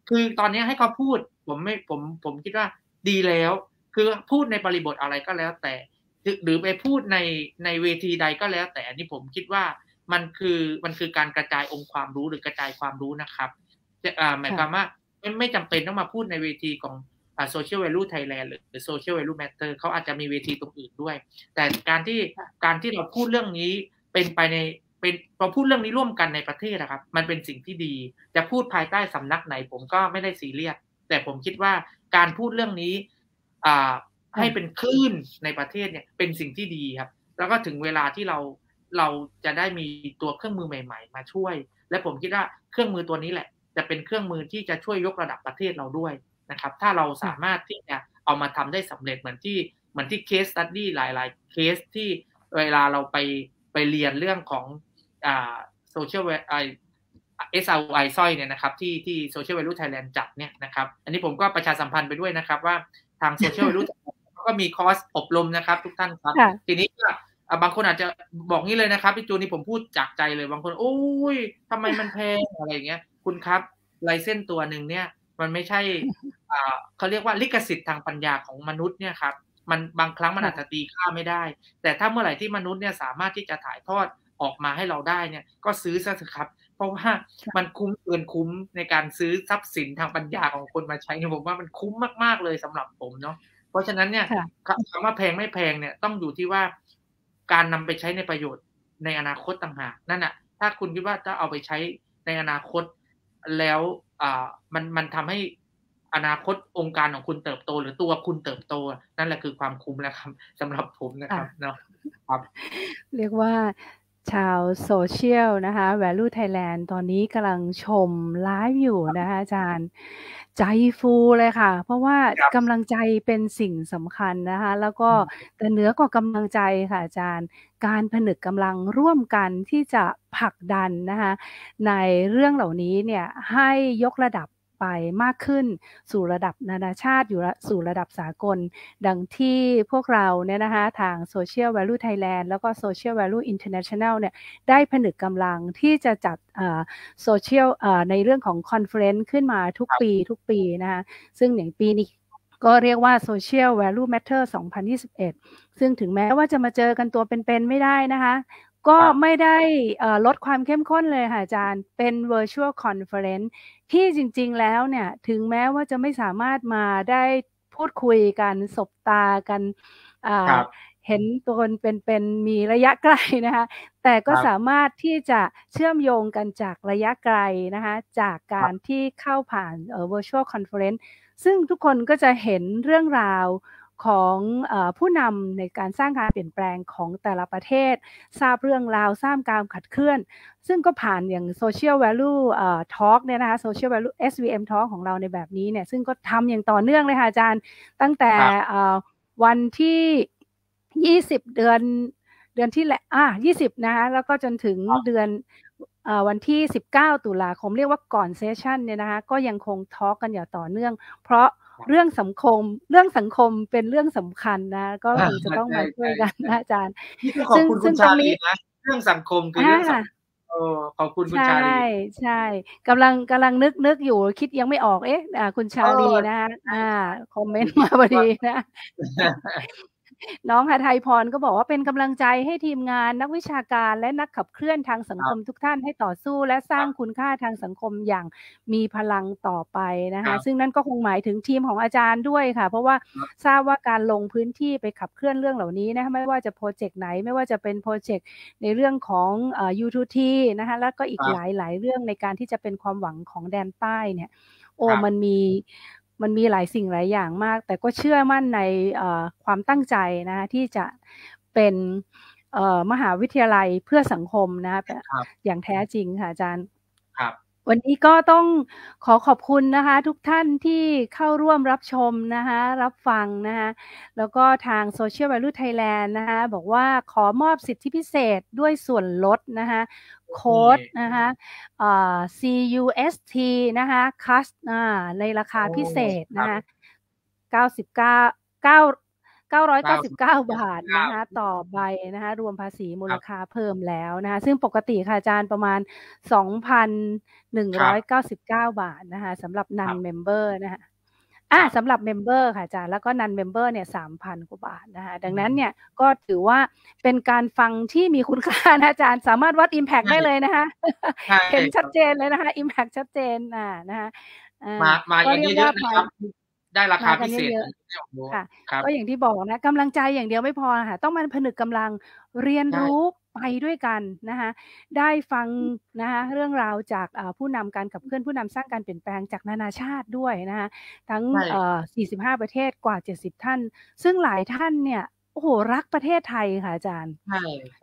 คือตอนนี้ให้เขาพูดผมไม่ผมผมคิดว่าดีแล้วคือพูดในบริบทอะไรก็แล้วแต่หรือไปพูดในในเวทีใดก็แล้วแต่อันนี้ผมคิดว่ามันคือมันคือการกระจายองค์ความรู้หรือกระจายความรู้นะครับจะอ่าหมายความว่าไม่ไม่จำเป็นต้องมาพูดในเวทีของอ่า Social Value Thailand หรือ Social Value Matter เขาอาจจะมีเวทีตรงอื่นด้วยแต่การที่การที่เราพูดเรื่องนี้เป็นไปในเป็นเราพูดเรื่องนี้ร่วมกันในประเทศนะครับมันเป็นสิ่งที่ดีจะพูดภายใต้สำนักไหนผมก็ไม่ได้ซีเรียสแต่ผมคิดว่าการพูดเรื่องนี้อ่าให้เป็นคลื่นในประเทศเนี่ยเป็นสิ่งที่ดีครับแล้วก็ถึงเวลาที่เราเราจะได้มีตัวเครื่องมือใหม่ๆมาช่วยและผมคิดว่าเครื่องมือตัวนี้แหละจะเป็นเครื่องมือที่จะช่วยยกระดับประเทศเราด้วยนะครับถ้าเราสามารถที่จะเอามาทำได้สำเร็จเหมือนที่เหมือนที่ case study หลายๆเคสที่เวลาเราไปไปเรียนเรื่องของอ่า social ไอ เอส อาร์ โอ ไอ สร้อยเนี่ยนะครับที่ที่ Social Value Thailand จัดเนี่ยนะครับอันนี้ผมก็ประชาสัมพันธ์ไปด้วยนะครับว่าทาง Social Value เขาก็มีคอร์สอบรมนะครับทุกท่านครับทีนี้ก็บางคนอาจจะบอกงี้เลยนะครับพี่จูนนี่ผมพูดจากใจเลยบางคนโอ้ยทำไมมันแพงอะไรอย่างเงี้ยคุณครับไลเซนส์ตัวหนึ่งเนี่ยมันไม่ใช่อ่าเขาเรียกว่าลิขสิทธิ์ทางปัญญาของมนุษย์เนี่ยครับมันบางครั้งมันอาจจะตีค่าไม่ได้แต่ถ้าเมื่อไหร่ที่มนุษย์เนี่ยสามารถที่จะถ่ายทอดออกมาให้เราได้เนี่ยก็ซื้อซะเถอะครับเพราะว่ามันคุ้มเกินคุ้มในการซื้อทรัพย์สินทางปัญญาของคนมาใช้เนี่ยผมว่ามันคุ้มมากๆเลยสำหรับผมเนาะเพราะฉะนั้นเนี่ยคำว่าแพงไม่แพงเนี่ยต้องอยู่ที่ว่าการนำไปใช้ในประโยชน์ในอนาคตต่างหากนั่นน่ะถ้าคุณคิดว่าจะเอาไปใช้ในอนาคตแล้วอ่ามันมันทำให้อนาคตองค์การของคุณเติบโตหรือตัวคุณเติบโตนั่นแหละคือความคุ้มแล้วครับสำหรับผมนะครับเนาะครับเรียกว่าชาวโซเชียลนะคะ Value Thailand ตอนนี้กำลังชมไลฟ์อยู่นะคะอาจารย์ใจฟูเลยค่ะเพราะว่ากำลังใจเป็นสิ่งสำคัญนะคะแล้วก็แต่เหนือกว่ากำลังใจค่ะอาจารย์การผนึกกำลังร่วมกันที่จะผลักดันนะคะในเรื่องเหล่านี้เนี่ยให้ยกระดับไปมากขึ้นสู่ระดับนานาชาติอยู่สู่ระดับสากลดังที่พวกเราเนี่ยนะคะทาง Social Value Thailand แล้วก็ Social Value International เนี่ยได้ผนึกกำลังที่จะจัดเอ่อ Social เอ่อในเรื่องของคอนเฟอเรนซ์ขึ้นมาทุกปีทุกปีนะคะซึ่งอย่างปีนี้ก็เรียกว่า Social Value Matter สองพันยี่สิบเอ็ดซึ่งถึงแม้ว่าจะมาเจอกันตัวเป็นๆไม่ได้นะคะก็ไม่ได้ลดความเข้มข้นเลยค่ะอาจารย์เป็น virtual conference ที่จริงๆแล้วเนี่ยถึงแม้ว่าจะไม่สามารถมาได้พูดคุยกันสบตากันเห็นตัวคนเป็นๆมีระยะไกลนะคะแต่ก็สามารถที่จะเชื่อมโยงกันจากระยะไกลนะคะจากการที่เข้าผ่านเอ่อ virtual conference ซึ่งทุกคนก็จะเห็นเรื่องราวของเอ่อผู้นำในการสร้างการเปลี่ยนแปลงของแต่ละประเทศทราบเรื่องราวทราบการขัดเคลื่อนซึ่งก็ผ่านอย่าง Social Value เอ่อ Talk เนี่ยนะคะ Social Value เอส วี เอ็ม Talk ของเราในแบบนี้เนี่ยซึ่งก็ทำอย่างต่อเนื่องเลยค่ะอาจารย์ตั้งแต่เอ่อวันที่ยี่สิบเดือนเดือนที่แล้วอ่ะยี่สิบนะคะแล้วก็จนถึงเดือนเอ่อวันที่สิบเก้าตุลาคมเรียกว่าก่อนเซสชั่นเนี่ยนะคะก็ยังคงทอล์กกันอย่างต่อเนื่องเพราะเรื่องสังคมเรื่องสังคมเป็นเรื่องสำคัญนะก็คงจะต้องมาช่วยกันนะอาจารย์ซึ่งซึ่งตรงนี้นะเรื่องสังคมคือเรื่องสังคมโอ้ขอบคุณคุณชาลีใช่ใช่กำลังกำลังนึกนึกอยู่คิดยังไม่ออกเอ๊ะอ่าคุณชาลีนะคะอ่าคอมเมนต์มาพอดีนะน้องหทัยพรก็บอกว่าเป็นกำลังใจให้ทีมงานนักวิชาการและนักขับเคลื่อนทางสังคมทุกท่านให้ต่อสู้และสร้างคุณค่าทางสังคมอย่างมีพลังต่อไปนะคะซึ่งนั่นก็คงหมายถึงทีมของอาจารย์ด้วยค่ะเพราะว่าทราบว่าการลงพื้นที่ไปขับเคลื่อนเรื่องเหล่านี้นะไม่ว่าจะโปรเจกต์ไหนไม่ว่าจะเป็นโปรเจกต์ในเรื่องของเอ่อ ยู ทู ที นะคะแล้วก็อีกหลายๆเรื่องในการที่จะเป็นความหวังของแดนใต้เนี่ยโอ้มันมีมันมีหลายสิ่งหลายอย่างมากแต่ก็เชื่อมั่นในความตั้งใจนะที่จะเป็นมหาวิทยาลัยเพื่อสังคมนะอย่างแท้จริงค่ะอาจารย์วันนี้ก็ต้องขอขอบคุณนะคะทุกท่านที่เข้าร่วมรับชมนะคะรับฟังนะคะแล้วก็ทาง Social Value Thailand นะคะบอกว่าขอมอบสิทธิพิเศษด้วยส่วนลดนะคะโค้ดนะคะเอ่อ ซี ยู เอส ที นะคะคัสอ่าในราคาพิเศษนะคะเก้าสิบเก้า เก้าเก้าร้อยเก้าสิบเก้า บาทนะคะเก้าต่อใบนะคะ รวมภาษีมูคลรับค่าเพิ่มแล้วนะคะ ซึ่งปกติค่ะอาจารย์ประมาณ สองพันหนึ่งครร้ับอยเก้าสิบเก้า บาทนะคะ สำหรับครั Non บ Member นะคะคอารับสำหรับ Member ค่ะอาจารย์ แล้วก็ Non Member เนี่ย สามพัน กว่าบาทนะคะ ดังนั้นอืมเนี่ยก็ถือว่าเป็นการฟังที่มี คุณค่า นะอาจารย์ สามารถวัด อิมแพกใช่ได้เลยนะคะใช่เห็นชครัดบเจนเลยนะคะ อิมแพก ชัดเจน อ่า นะคะ อามา มาก็กันเรียกเยอะ ๆ นะว่าภาครับ ได้รามคาากัพินเศษเยอะ ๆ ค่ะครับก็อย่างที่บอกนะ กำลังใจอย่างเดียวไม่พอค่ะ ต้องมาผนึกกำลังเรียนใช่รู้ไปด้วยกันนะคะ ได้ฟังนะคะเรื่องราวจาก อ่า ผู้นำการขับเคลื่อน ผู้นำสร้างการเปลี่ยนแปลงจากนานาชาติด้วยนะคะ ทั้งใช่เอ่อ สี่สิบห้า ประเทศกว่า เจ็ดสิบ ท่าน ซึ่งหลายท่านเนี่ย โอ้โฮ รักประเทศไทยค่ะอาจารย์ใช่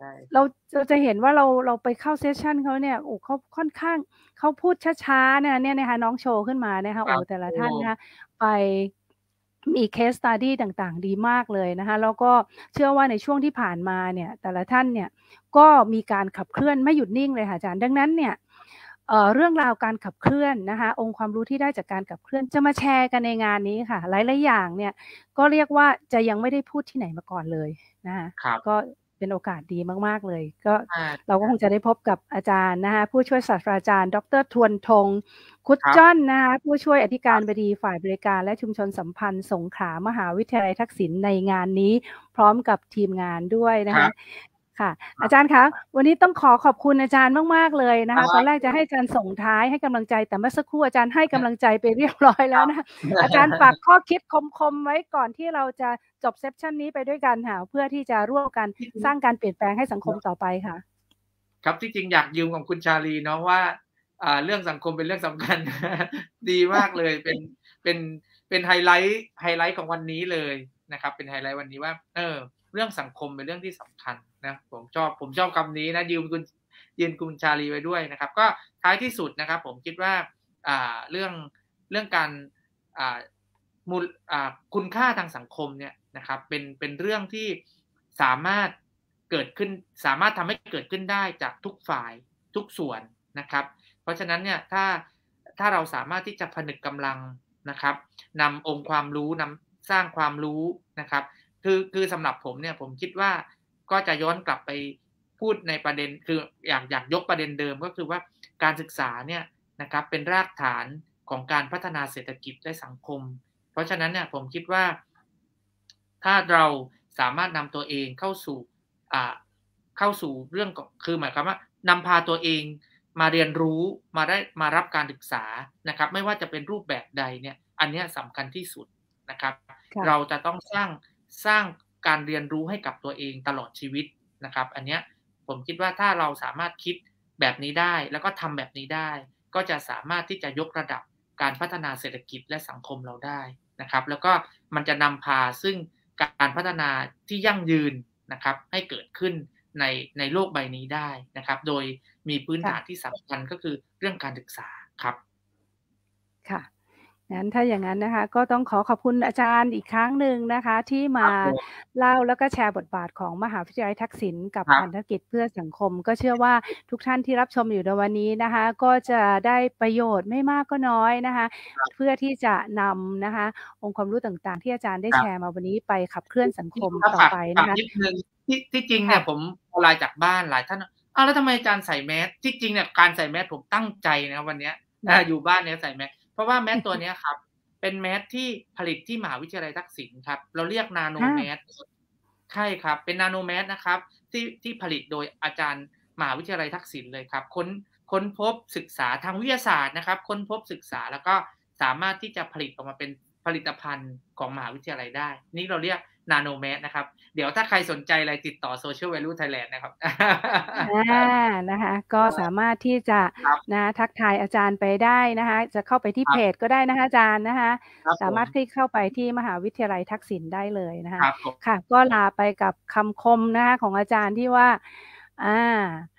ๆเรา เราจะเห็นว่าเรา เราไปเข้า เซสชัน เขาเนี่ย โอ้ เขาค่อนข้าง เขาพูดช้า ๆ เนี่ย เนี่ยนะคะ น้องโชว์ขึ้นมานะคะคโรอ้ับแต่ลโะอ้ท่านนะคะ ไป มี Case Study ต่าง ๆ ดีมากเลยนะคะ แล้วก็เชื่อว่าในช่วงที่ผ่านมาเนี่ย แต่ละท่านเนี่ยก็มีการขับเคลื่อนไม่หยุดนิ่งเลยค่ะอาจารย์ ดังนั้นเนี่ย เอ่อ เรื่องราวการขับเคลื่อนนะคะ องค์ความรู้ที่ได้จากการขับเคลื่อน จะมาแชร์กันในงานนี้ค่ะ หลาย ๆ อย่างเนี่ย ก็เรียกว่าจะยังไม่ได้พูดที่ไหนมาก่อนเลยนะคะครับก็เป็นโอกาสดีมาก ๆ เลย ก็ใช่เราก็คงจะได้พบกับอาจารย์นะคะ ผู้ช่วยศาสตราจารย์ ดร. ทวนธง คุดครับจ้อน นะคะ ผู้ช่วยอธิกคารรับบดีฝ่ายบริการและชุมชนสัมพันธ์สงขลามหาวิทยาลัยทักษิณในงานนี้ พร้อมกับทีมงานด้วยนะครคะับค่ะครอัาบจารย์คะ วันนี้ต้องขอขอบคุณอาจารย์มาก ๆ เลยนะครคะัตอนแรกจะบให้อาจารย์ส่งท้ายให้กำลังใจ แต่เมื่อสักครู่อาจารย์ให้กำลังใจไป เรียบร้อย แลค้รวับนะคะ อาจารย์ฝากข้อคิดคม ๆ ไว้ก่อนที่เราจะจบ เซสชัน นี้ไปด้วยกันค่ะ เพื่อที่จะร่วมกันที่จริงสร้างการเปลี่ยนแปลงให้สังคมต่อไปค่ะครับ ที่จริงอยากยืมของคุณชาลีเนาะว่า อ่า เรื่องสังคมเป็นเรื่องสำคัญ ดีมากเลย เป็น เป็น เป็นไฮไลต์ ไฮไลต์ของวันนี้เลยนะครับ เป็นไฮไลต์วันนี้ว่า เออ เรื่องสังคมเป็นเรื่องที่สำคัญนะ ผมชอบ ผมชอบคำนี้นะ ยืมคุณ ยืมคุณชาลีไว้ด้วยนะครับ ก็ท้ายที่สุดนะครับผมคิดว่า อ่า เรื่อง เรื่องการ อ่า มูล อ่า คุณค่าทางสังคมเนี่ยนะครับ เป็น เป็นเรื่องที่สามารถเกิดขึ้น สามารถทำให้เกิดขึ้นได้จากทุกฝ่ายทุกส่วนนะครับ เพราะฉะนั้นเนี่ย ถ้า ถ้าเราสามารถที่จะผนึกกำลังนะครับ นำองค์ความรู้ นำ สร้างความรู้นะครับ คือ คือสำหรับผมเนี่ย ผมคิดว่า ก็จะย้อนกลับไปพูดในประเด็น คืออยาก อยากยกประเด็นเดิม ก็คือว่าการศึกษาเนี่ยนะครับ เป็นรากฐานของการพัฒนาเศรษฐกิจและสังคม เพราะฉะนั้นเนี่ยผมคิดว่า ถ้าเราสามารถนำตัวเองเข้าสู่ อ่า เข้าสู่เรื่องของ คือหมายความว่านำพาตัวเองมาเรียนรู้ มาได้ มารับการศึกษานะครับ ไม่ว่าจะเป็นรูปแบบใดเนี่ย อันเนี้ยสำคัญที่สุดนะครับค่ะเราจะต้องสร้าง สร้างการเรียนรู้ให้กับตัวเองตลอดชีวิตนะครับ อันเนี้ยผมคิดว่าถ้าเราสามารถคิดแบบนี้ได้ แล้วก็ทำแบบนี้ได้ ก็จะสามารถที่จะยกระดับการพัฒนาเศรษฐกิจและสังคมเราได้นะครับ แล้วก็มันจะนำพาซึ่งการพัฒนาที่ยั่งยืนนะครับ ให้เกิดขึ้นใน ในโลกใบนี้ได้นะครับ โดยมีพื้นค่ะฐานที่สำคัญก็คือเรื่องการศึกษาครับค่ะ งั้นถ้าอย่างงั้นนะคะ ก็ต้องขอขอบคุณอาจารย์อีกครั้งหนึ่งนะคะ ที่มครัาบผมเล่าแล้วก็แชร์บทบาทของมหาวิทยาลัยทักษิณกับครัพบันธกิจเพื่อสังคม ก็เชื่อว่าทุกท่านที่รับชมอยู่ในวันนี้นะคะ ก็จะได้ประโยชน์ไม่มากก็น้อยนะคะครับเพื่อที่จะนำนะคะองค์ความรู้ต่าง ๆ ที่อาจารย์ได้ครแชับร์มาวันนี้ไปขับเคลื่อนสังคมต่อฝากไปฝนาะกคะนิดหนึ่ง ที่ ที่จริงคเนี่่ยะผมพอไลน์จากบ้านหลายท่าน อ้าว แล้วทำไมอาจารย์ใส่แมส ที่จริงเนี่ยการใส่แมสผมตั้งใจนะวันเนี้ย อา อยู่บ้านเนี่ยใส่แมส เพราะว่าแมสตัวเนี้ยครับ เป็นแมสที่ผลิตที่มหาวิทยาลัยทักษิณครับ เราเรียก Nano อา Mask ใช่ครับ เป็น Nano Mask นะครับ ที่ ที่ผลิตโดยอาจารย์มหาวิทยาลัยทักษิณเลยครับ ค้น ค้นพบศึกษาทางวิทยาศาสตร์นะครับ ค้นพบศึกษา แล้วก็สามารถที่จะผลิตออกมาเป็นผลิตภัณฑ์ของมหาวิทยาลัยได้ นี่เราเรียก Nano Mask นะครับ เดี๋ยวถ้าใครสนใจอะไรติดต่อ Social Value Thailand นะครับอา นะคะ ก็สามารถที่จะครับนะทักทายอาจารย์ไปได้นะคะ จะเข้าไปที่ครเพับจก็ได้นะคะอาจารย์นะคะครับสามารถผมคลิกเข้าไปที่มหาวิทยาลัยทักษิณได้เลยนะคคะรับผมค่ะ ก็ลาไปกับคำคมนะคะของอาจารย์ที่ว่า อา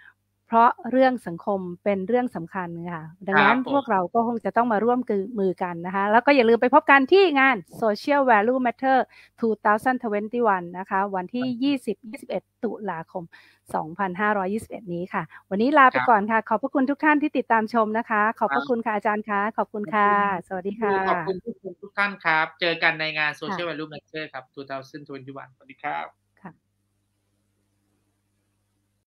เพราะเรื่องสังคมเป็นเรื่องสำคัญค่ะดังนั้นพวกเราก็คงจะต้องมาร่วมมือกันนะคะแล้วก็อย่าลืมไปพบกันที่งาน Social Value Matter สองพันยี่สิบเอ็ดนะคะวันที่ ยี่สิบ ยี่สิบเอ็ด ตุลาคม สองพันห้าร้อยยี่สิบเอ็ด นี้ค่ะวันนี้ลาไปก่อนค่ะขอบพระคุณทุกท่านที่ติดตามชมนะคะขอบพระคุณค่ะอาจารย์คะขอบคุณค่ะสวัสดีค่ะขอบคุณทุกคนทุกท่านครับเจอกันในงาน Social Value Matter ครับสองพันยี่สิบเอ็ดสวัสดีครับ